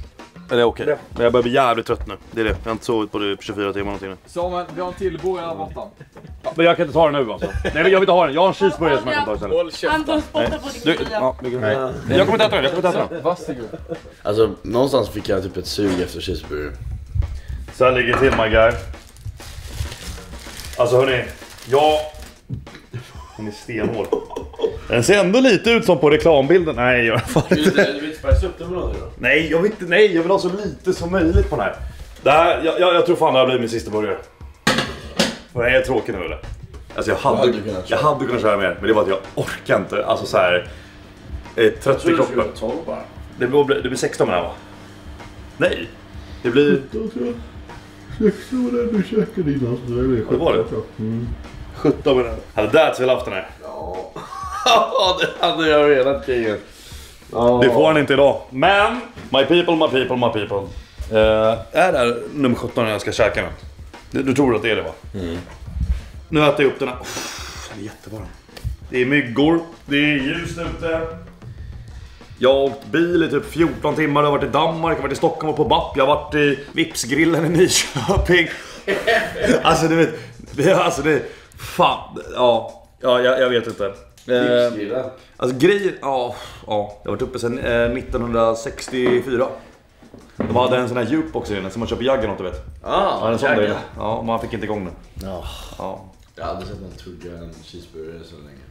Det är okej. Okay. Men jag börjar bli jävligt trött nu. Det är det. Jag har inte sovit på det tjugofyra timmar någonting nu. Samuel, vi har en till burgare där borta. Ja, men jag kan inte ta den nu alltså. Nej, men jag vill inte ha den. Jag har en cheeseburgare som jag kan ta istället. Anton spottar på Du, din ja, du, nej. Jag kommer inte äta den. Jag kommer inte äta den. Varsågod. Alltså, någonstans fick jag typ ett sug efter cheeseburger. Så här ligger till, my guy. Alltså hörni, jag... Den är stenhård. Den ser ändå lite ut som på reklambilden. Nej, jag fan inte. Du vill inte spice upp den med något då? Nej, jag vill inte. Nej, jag vill ha så lite som möjligt på den här. Det här jag, jag, jag tror fan det här blir min sista burgare. För jag är tråkig nu eller? Alltså jag hade, hade kunnat jag hade kunnat köra mer, men det var att jag orkar inte. Alltså så här eh, trött i kroppen. tolv bara. Det blir, det blir sexton med det här va? Nej. Det blir sexton var det du käkade innan, så det blir sjutton. Var det? Mm. sjutton med den. Hade Dads väl haft den här? Ja. Ja, det hade jag redan kriget. Det får han inte idag. Men, my people, my people, my people. Uh, är det här nummer sjutton när jag ska käka den? Du, du tror att det är det va? Mm. Nu äter jag upp den här. Oh, det är jättevarmt. Det är myggor, det är ljust ute. Jag har åkt bil i typ fjorton timmar. Jag har varit i Danmark, jag har varit i Stockholm och på B A P. Jag har varit i Vipsgrillen i Nyköping. Alltså du vet, det är alltså det fan, ja, ja jag, jag vet inte. Vipsgrillen? Alltså grejer, ja, ja, jag har varit uppe sedan eh, nittonhundrasextiofyra. De hade en sån här jukebox i den som man köper Jagger något du vet. Ah, ja, en sån Jagger. där. Ja, man fick inte igång den. Oh. Ja. Jag hade sett en tugga en cheeseburger så länge.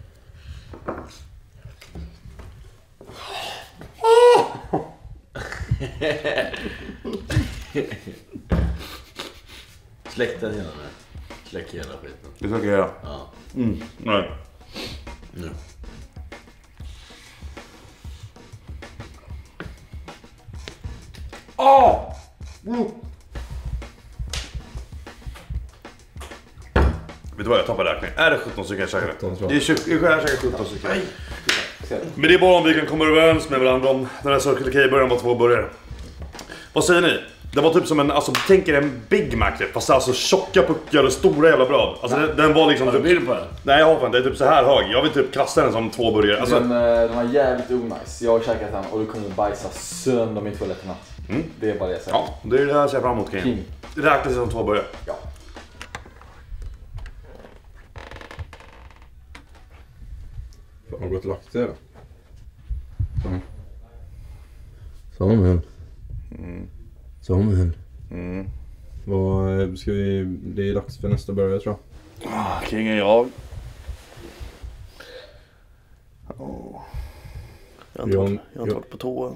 Släck den hela med. Släck hela skiten. Det ska jag göra. Ja. Mm, nej. Nu. Åh! Mm. Vet du vad, jag tappar räkning. Är det sjutton stycken jag käkar? Det är tjugo, jag käkar sjutton stycken. Men det är bara om vi kan komma överens med varandra om den här Circle K-burgaren var två burgare. Vad säger ni? Det var typ som en, alltså tänk er en Big Mac fast alltså tjocka puckar och stora jävla bröd. Alltså den, den var liksom... Har du bild på den? Nej jag har inte, det är typ så här hög. Jag vill typ kasta den som två burgare. Alltså... Den, den var jävligt onajs. Jag har käkat den och du kommer bajsa sönder min toaletten. Mm. Det är bara det jag säger. Ja, det är det här jag ser fram emot kring. King. Det räknas som två burgare. Ja. Har du gått och lagt det då? Så. Samuel. Mm. Samuel. Mm. Vad ska vi... Det är dags för nästa burgare tror jag. Ah, kingen jag. Oh. Jag har inte varit, jag har inte varit på toa.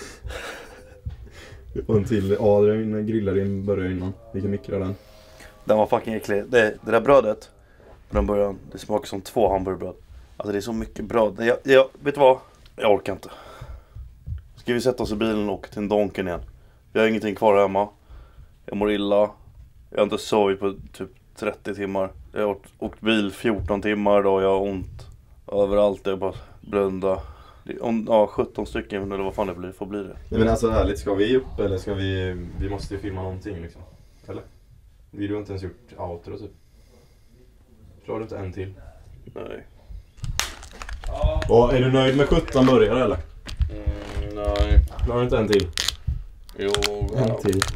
Och en till. Adrian grillade in burgare innan. Vi kan mikra den. Den var fucking äcklig. Det, det där brödet från början, det smakar som två hamburgerbröd. Alltså det är så mycket bröd. Jag, jag, vet du vad? Jag orkar inte. Ska vi sätta oss i bilen och åka till en Donken igen? Vi har ingenting kvar hemma. Jag mår illa. Jag har inte sovit på typ trettio timmar. Jag har åkt, åkt bil fjorton timmar då. Jag har ont överallt. Jag bara blunda. Om, ja, sjutton stycken eller vad fan det blir, får bli det. Nej, men alltså ärligt, ska vi upp eller ska vi... Vi måste ju filma någonting liksom. Eller? Vi har inte ens gjort outro typ. Klarar du inte en till? Nej. Och är du nöjd med sjutton burgare eller? Mm, nej. Klarar du inte en till? Jo. En ja. till.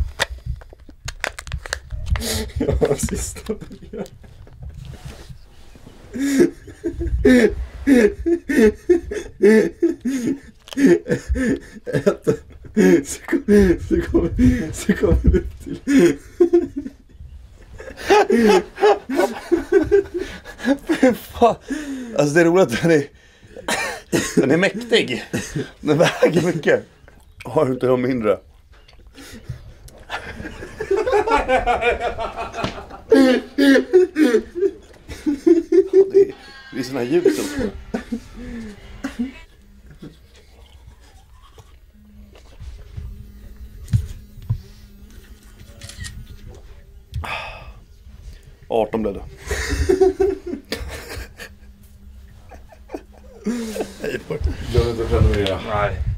Ja, sista burgare. Äta. Så kommer så kommer så kommer du upp till. Fy fan. Alltså det är roligt att den är den är mäktig. Den väger mycket. Har du inte jag mindre? Det är, det är såna här ljud som... arton blev det. Glöm inte att prenumerera. Nej.